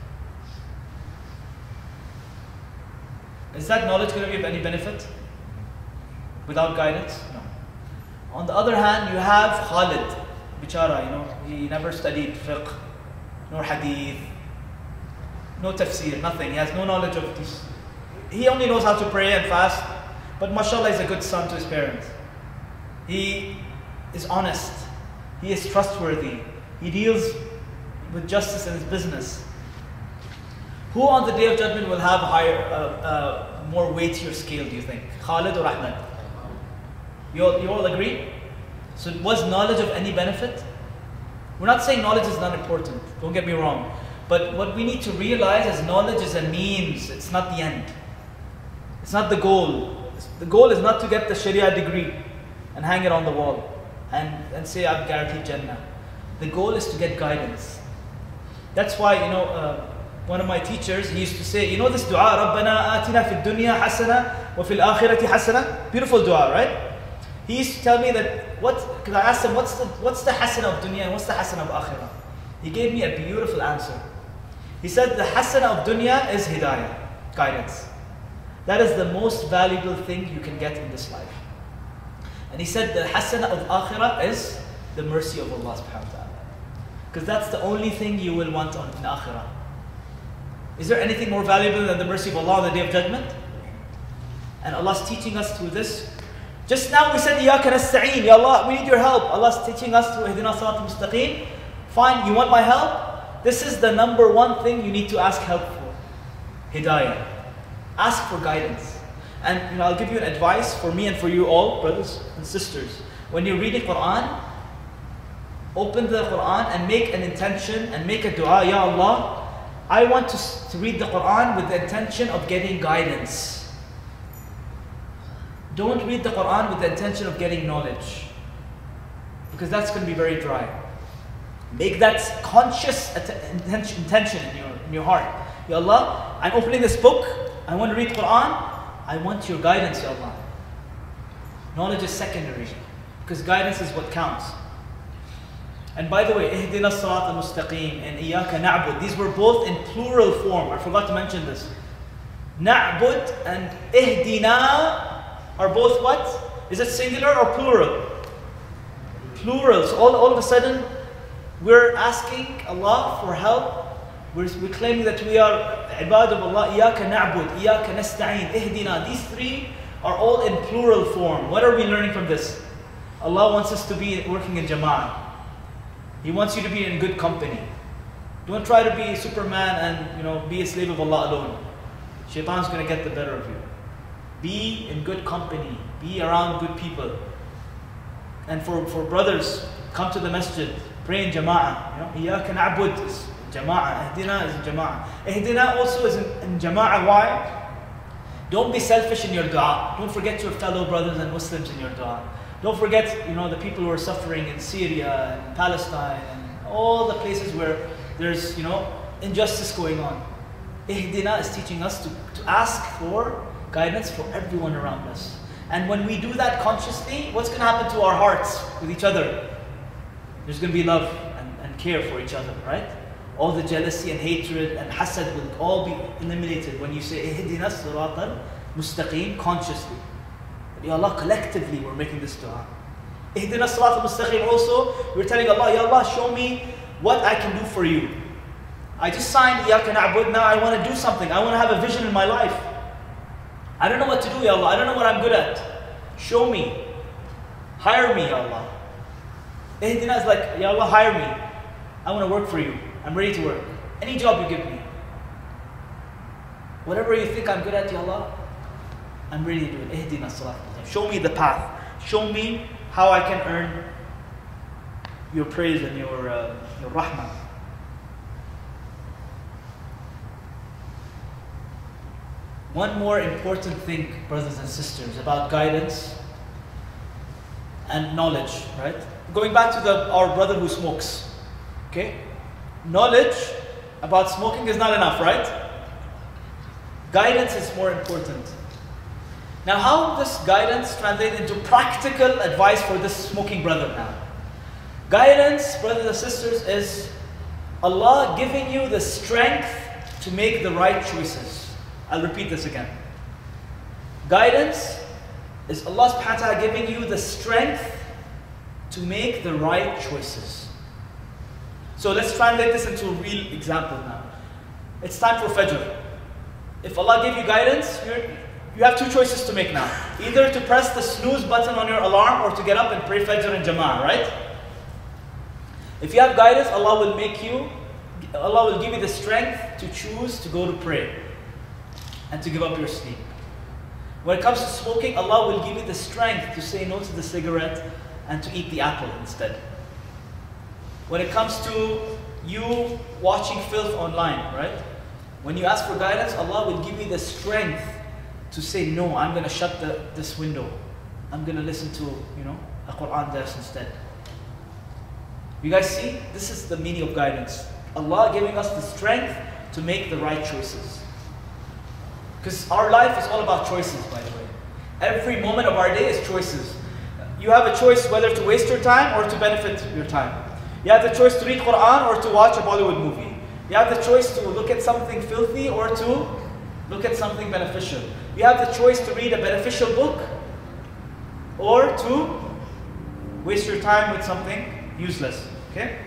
Is that knowledge going to be of any benefit? Without guidance? No. On the other hand, you have Khalid, bichara, you know, he never studied fiqh, nor hadith, no tafsir, nothing. He has no knowledge of this. He only knows how to pray and fast, but mashallah, he's a good son to his parents. He is honest. He is trustworthy. He deals with justice in his business. Who on the day of judgment will have higher, uh, uh, more weightier scale, do you think? Khalid or Ahmed? You all, you all agree? So was knowledge of any benefit? We're not saying knowledge is not important, don't get me wrong. But what we need to realize is knowledge is a means, it's not the end. It's not the goal. The goal is not to get the Sharia degree and hang it on the wall and, and say, I've guaranteed Jannah. The goal is to get guidance. That's why, you know, uh, one of my teachers, he used to say, you know this dua, رَبَّنَا آتِنَا فِي الدُّنْيَا حَسَنَةً وَفِي الْآخِرَةِ حَسَنَةً. Beautiful dua, right? He used to tell me that, what, because I asked him, what's the, what's the hasana of dunya and what's the hasana of akhirah? He gave me a beautiful answer. He said the hasana of dunya is hidayah, guidance. That is the most valuable thing you can get in this life. And he said the hasana of akhirah is the mercy of Allah subhanahu wa ta'ala. Because that's the only thing you will want on, in akhirah. Is there anything more valuable than the mercy of Allah on the day of judgment? And Allah's teaching us through this. Just now we said, Iyaka nasta'een, Ya Allah, we need your help. Allah's teaching us through Ihdina Sirat al-Mustaqim. Fine, you want my help? This is the number one thing you need to ask help for. Hidayah. Ask for guidance. And you know, I'll give you an advice for me and for you all, brothers and sisters. When you're reading Quran, open the Quran and make an intention and make a dua, Ya Allah, I want to, to read the Quran with the intention of getting guidance. Don't read the Quran with the intention of getting knowledge, because that's going to be very dry. Make that conscious intention, intention in your, in your heart. Ya Allah, I'm opening this book, I want to read Quran, I want your guidance, Ya Allah. Knowledge is secondary, because guidance is what counts. And by the way, Ihdina Sirat al-Mustaqim and Iyaka Na'bud, these were both in plural form. I forgot to mention this. Na'bud and Ihdina are both what? Is it singular or plural? Plural. So all, all of a sudden, we're asking Allah for help. We're, we're claiming that we are ibad of Allah. Iyaka na'bud, Iyaka nasta'een, Ihdina. These three are all in plural form. What are we learning from this? Allah wants us to be working in jama'ah. He wants you to be in good company. Don't try to be Superman and you know be a slave of Allah alone. Shaitan's going to get the better of you. Be in good company. Be around good people. And for, for brothers, come to the masjid. Pray in jama'ah. You know, Iyaka na'bud is jama'ah. Ihdina is in jama'ah. Ihdina also is in, in jama'ah. Why? Don't be selfish in your dua. Don't forget your fellow brothers and Muslims in your dua. Don't forget, you know, the people who are suffering in Syria and Palestine and all the places where there's, you know, injustice going on. Ihdina is teaching us to, to ask for guidance for everyone around us. And when we do that consciously, what's going to happen to our hearts with each other? There's going to be love and, and care for each other, right? All the jealousy and hatred and hasad will all be eliminated when you say Ihdina siratan mustaqim consciously. Ya Allah, collectively we're making this dua. Ihdina siratan mustaqim also, we're telling Allah, Ya Allah, show me what I can do for you. I just signed Iyaka na'bud, now I want to do something. I want to have a vision in my life. I don't know what to do, Ya Allah. I don't know what I'm good at. Show me. Hire me, Ya Allah. Ihdina is like, Ya Allah, hire me. I want to work for you. I'm ready to work. Any job you give me. Whatever you think I'm good at, Ya Allah, I'm ready to do it. Ihdina salat. Show me the path. Show me how I can earn your praise and your, uh, your rahmah. One more important thing, brothers and sisters, about guidance and knowledge, right? Going back to the, our brother who smokes, okay? Knowledge about smoking is not enough, right? Guidance is more important. Now, how does guidance translate into practical advice for this smoking brother now? Guidance, brothers and sisters, is Allah giving you the strength to make the right choices. I'll repeat this again. Guidance is Allah subhanahu wa ta'ala giving you the strength to make the right choices. So let's translate this into a real example now. It's time for Fajr. If Allah gave you guidance, you're, you have two choices to make now. Either to press the snooze button on your alarm or to get up and pray Fajr in Jama'ah, right? If you have guidance, Allah will make you, Allah will give you the strength to choose to go to pray and to give up your sleep. When it comes to smoking, Allah will give you the strength to say no to the cigarette and to eat the apple instead. When it comes to you watching filth online, right? When you ask for guidance, Allah will give you the strength to say, no, I'm going to shut the, this window. I'm going to listen to, you know, a Quran verse instead. You guys see? This is the meaning of guidance. Allah giving us the strength to make the right choices. Because our life is all about choices, by the way. Every moment of our day is choices. You have a choice whether to waste your time or to benefit your time. You have the choice to read Quran or to watch a Bollywood movie. You have the choice to look at something filthy or to look at something beneficial. You have the choice to read a beneficial book or to waste your time with something useless. Okay?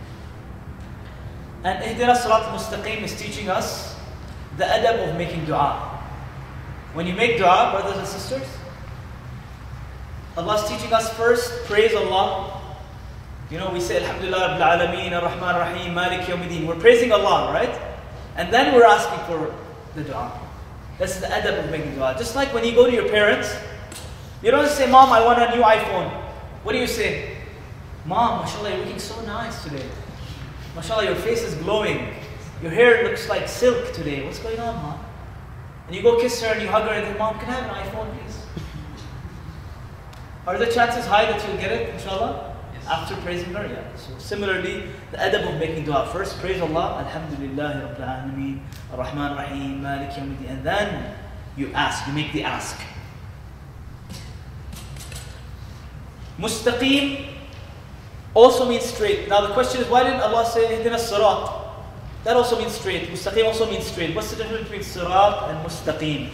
And Ihdina Sirat al-Mustaqim is teaching us the adab of making dua. When you make dua, brothers and sisters, Allah is teaching us first, praise Allah. You know, we say Alhamdulillah Rabbil Alameen, Ar-Rahman Ar-Rahim, Malik Yawmiddin. We're praising Allah, right? And then we're asking for the dua. That's the adab of making dua. Just like when you go to your parents, you don't say, Mom, I want a new iPhone. What do you say? Mom, mashallah, you're looking so nice today. Mashallah, your face is glowing. Your hair looks like silk today. What's going on, Mom? And you go kiss her and you hug her and say, Mom, can I have an iPhone, please? Are the chances high that you'll get it, inshallah? Yes. After praising her? Yeah. So similarly, the adab of making dua. First, praise Allah, Alhamdulillah, Rabbil Alameen, Ar-Rahman Ar-Rahim, Malik Yawmiddin. And then you ask, you make the ask. Mustaqim also means straight. Now the question is, why didn't Allah say Ihdina Sirat? That also means straight. Mustaqim also means straight. What's the difference between Sirat and Mustaqim?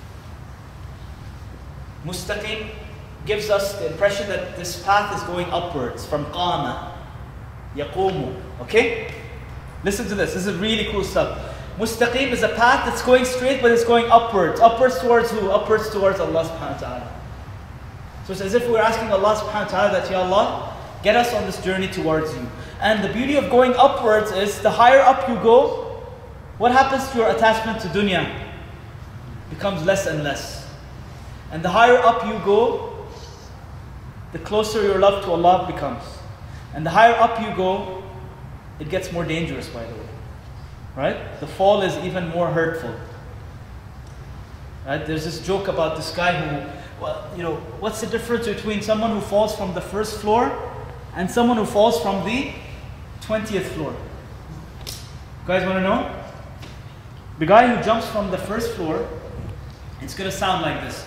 Mustaqim gives us the impression that this path is going upwards from Qama, Yaqumu. Okay? Listen to this. This is really cool stuff. Mustaqim is a path that's going straight, but it's going upwards. Upwards towards who? Upwards towards Allah subhanahu wa ta'ala. So it's as if we're asking Allah subhanahu wa ta'ala that, Ya Allah, get us on this journey towards you. And the beauty of going upwards is the higher up you go, what happens to your attachment to dunya? Becomes less and less. And the higher up you go, the closer your love to Allah becomes. And the higher up you go, it gets more dangerous, by the way. Right? The fall is even more hurtful. Right? There's this joke about this guy who, well, you know, what's the difference between someone who falls from the first floor and someone who falls from the twentieth floor? guys want to know? The guy who jumps from the first floor, it's going to sound like this.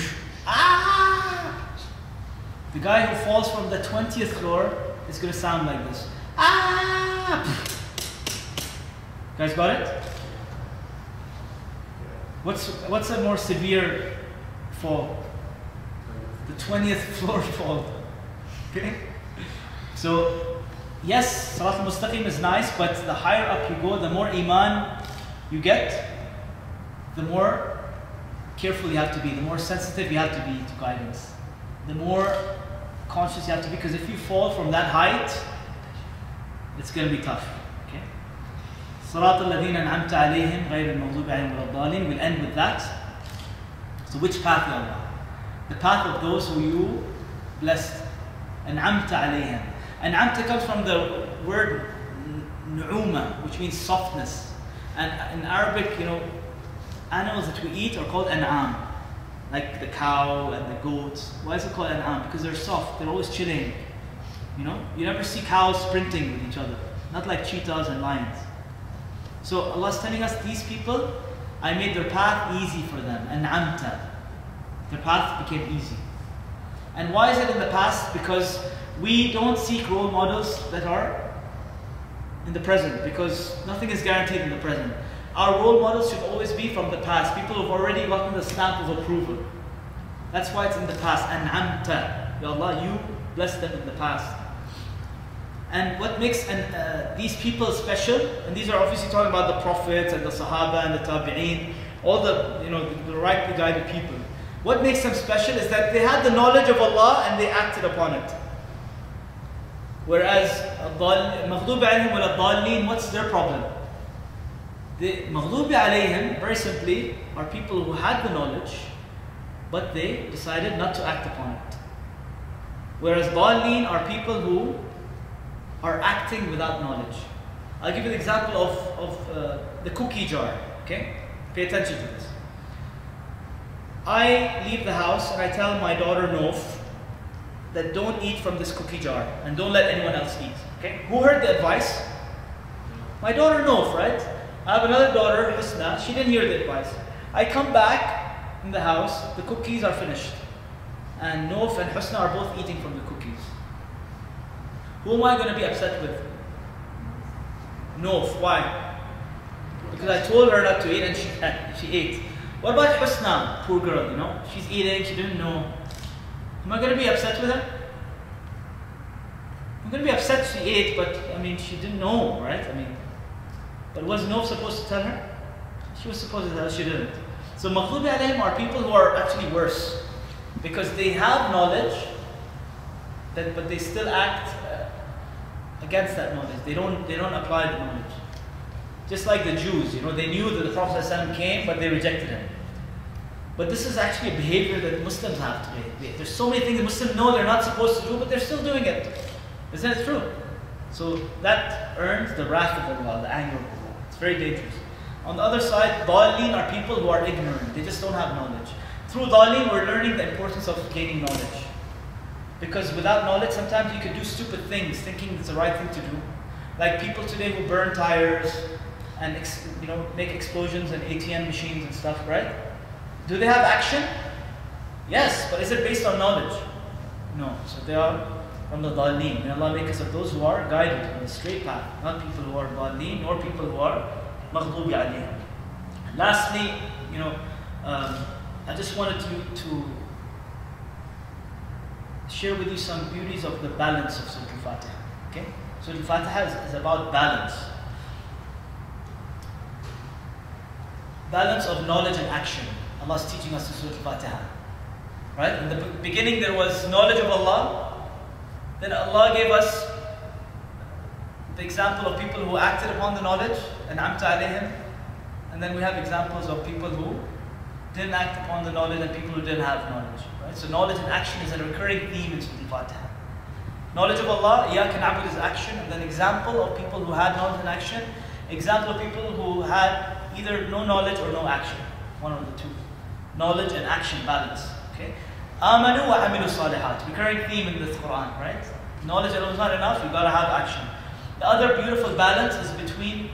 Ah! The guy who falls from the twentieth floor is going to sound like this. Ah! Guys got it? What's what's a more severe fall? The twentieth floor fall. Okay? So, yes, Salat al-Mustaqim is nice, but the higher up you go, the more iman you get, the more careful you have to be, the more sensitive you have to be to guidance, the more conscious you have to be, because if you fall from that height, it's going to be tough. Okay? Salat al-Ladina an'amta alayhim ghayr al-maghdubi alayhim wa ad-dallin. We'll end with that. So which path, Ya Allah? The path of those who you blessed. An'amta alayhim. An'amta comes from the word nu'uma, which means softness. And in Arabic, you know, animals that we eat are called an'am. Like the cow and the goats. Why is it called an'am? Because they're soft, they're always chilling. You know, you never see cows sprinting with each other. Not like cheetahs and lions. So Allah is telling us, these people, I made their path easy for them. An'amta. Their path became easy. And why is it in the past? Because we don't seek role models that are in the present, because nothing is guaranteed in the present. Our role models should always be from the past, people who have already gotten the stamp of approval. That's why it's in the past. An'amta. Ya Allah, you blessed them in the past. And what makes an, uh, these people special, and these are obviously talking about the prophets and the Sahaba and the Tabi'een, all the, you know, the, the rightly guided people. What makes them special is that they had the knowledge of Allah and they acted upon it. Whereas, Maghdubi alayhim wal ad-dallin, what's their problem? The Maghdubi alayhim, very simply, are people who had the knowledge, but they decided not to act upon it. Whereas dallin are people who are acting without knowledge. I'll give you an example of, of uh, the cookie jar, okay? Pay attention to this. I leave the house and I tell my daughter Nof that don't eat from this cookie jar and don't let anyone else eat, okay? Who heard the advice? My daughter Nof, right? I have another daughter, Husna, she didn't hear the advice. I come back in the house, the cookies are finished. And Nof and Husna are both eating from the cookies. Who am I going to be upset with? Nof. Why? Because I told her not to eat and she, she ate. What about Husna? Poor girl, you know. She's eating, she didn't know. Am I going to be upset with her? I'm going to be upset she ate, but I mean, she didn't know, right? I mean, but was Nof supposed to tell her? She was supposed to tell her, she didn't. So Maghdubi alayhim are people who are actually worse. Because they have knowledge, that, but they still act against that knowledge. They don't, they don't apply the knowledge. Just like the Jews, you know, they knew that the Prophet ﷺ came, but they rejected him. But this is actually a behavior that Muslims have today. There's so many things that Muslims know they're not supposed to do, but they're still doing it. Isn't it true? So that earns the wrath of Allah, the anger of Allah. It's very dangerous. On the other side, dallin are people who are ignorant. They just don't have knowledge. Through dallin, we're learning the importance of gaining knowledge. Because without knowledge, sometimes you could do stupid things, thinking it's the right thing to do. Like people today who burn tires and ex you know make explosions in A T M machines and stuff, right? Do they have action? Yes, but is it based on knowledge? No. So they are from the dallin. May Allah make us of those who are guided on the straight path, not people who are dallin, nor people who are maghdubi alayhim. Lastly, you know, um, I just wanted to, to share with you some beauties of the balance of Surah Al-Fatiha. Okay? Surah Al-Fatiha is, is about balance. Balance of knowledge and action. Allah is teaching us in Surah Al-Fatiha. Right? In the beginning there was knowledge of Allah. Then Allah gave us the example of people who acted upon the knowledge, and amta alayhim. And then we have examples of people who didn't act upon the knowledge and people who didn't have knowledge. Right? So knowledge and action is a recurring theme in Surah Al-Fatiha. Knowledge of Allah, Iyyaka na'budu is action, and then example of people who had knowledge and action. Example of people who had either no knowledge or no action. One of the two. Knowledge and action balance. Okay? Amanu wa amilu salihat. Recurring theme in the Quran, right? Knowledge alone is not enough, you've got to have action. The other beautiful balance is between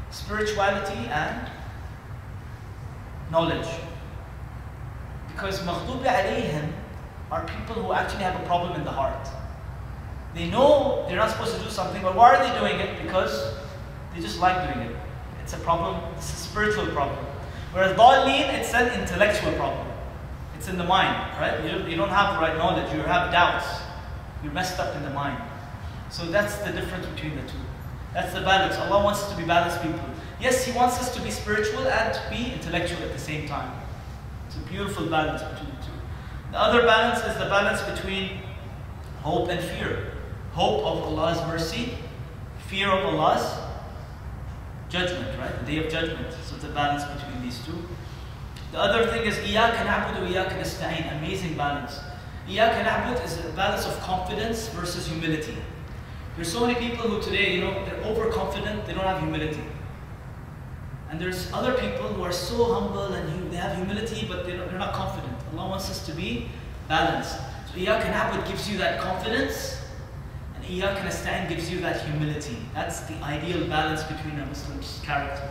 spirituality and knowledge. Because maghdubi alayhim are people who actually have a problem in the heart. They know they're not supposed to do something, but why are they doing it? Because they just like doing it. It's a problem, it's a spiritual problem. Whereas dhalleen, it's an intellectual problem. It's in the mind, right? You don't, you don't have the right knowledge, you have doubts. You're messed up in the mind. So that's the difference between the two. That's the balance. Allah wants us to be balanced people. Yes, He wants us to be spiritual and to be intellectual at the same time. It's a beautiful balance between the two. The other balance is the balance between hope and fear. Hope of Allah's mercy, fear of Allah's judgment, right? The day of judgment. So it's a balance between these two. The other thing is إِيَّاكَ نَعْبُدُ وَإِيَّاكَ نَسْتَعِينُ. Amazing balance. إِيَّاكَ نَعْبُدُ is a balance of confidence versus humility. There's so many people who today, you know, they're overconfident, they don't have humility. And there's other people who are so humble and they have humility, but they're not confident. Allah wants us to be balanced. So إِيَّاكَ نَعْبُدُ gives you that confidence, and إِيَّاكَ نَسْتَعِينُ gives you that humility. That's the ideal balance between a Muslim's character.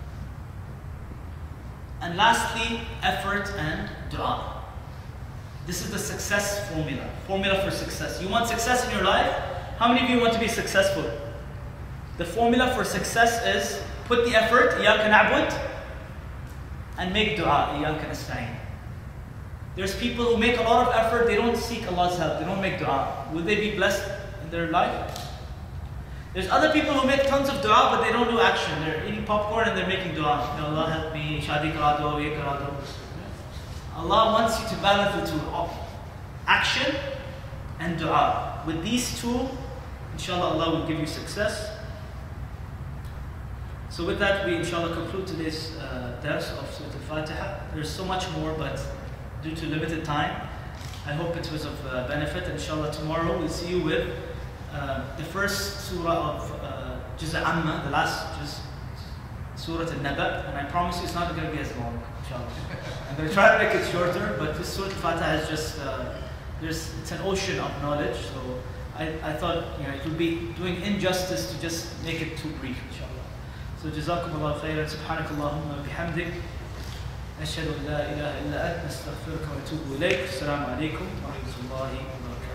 And lastly, effort and dua. This is the success formula. Formula for success. You want success in your life? How many of you want to be successful? The formula for success is put the effort, إِيَّاكَ نَعْبُدُ, and make dua, إِيَّاكَ نَسْتَعِينُ. There's people who make a lot of effort, they don't seek Allah's help, they don't make dua. Will they be blessed in their life? There's other people who make tons of dua, but they don't do action. They're eating popcorn and they're making dua. Ya Allah help me, shadi kara do, ye kara do. Allah wants you to balance the two, action and dua. With these two, inshallah, Allah will give you success. So with that, we inshallah conclude today's uh, dars of Surah Al-Fatiha. There's so much more, but due to limited time, I hope it was of uh, benefit. Inshallah, tomorrow we'll see you with uh, the first surah of uh, Juz' Amma, the last Juz, Surah Al-Naba. And I promise you it's not going to be as long, inshallah. I'm going to try to make it shorter, but this Surah Al-Fatiha is just, uh, there's, it's an ocean of knowledge. So I, I thought, you know, it would be doing injustice to just make it too brief, inshallah. So جزاكم الله خيرا سبحانك اللهم وبحمدك نشهد أن لا إله إلا أنت نستغفرك ونتوب إليك السلام عليكم ورحمة الله وبركاته.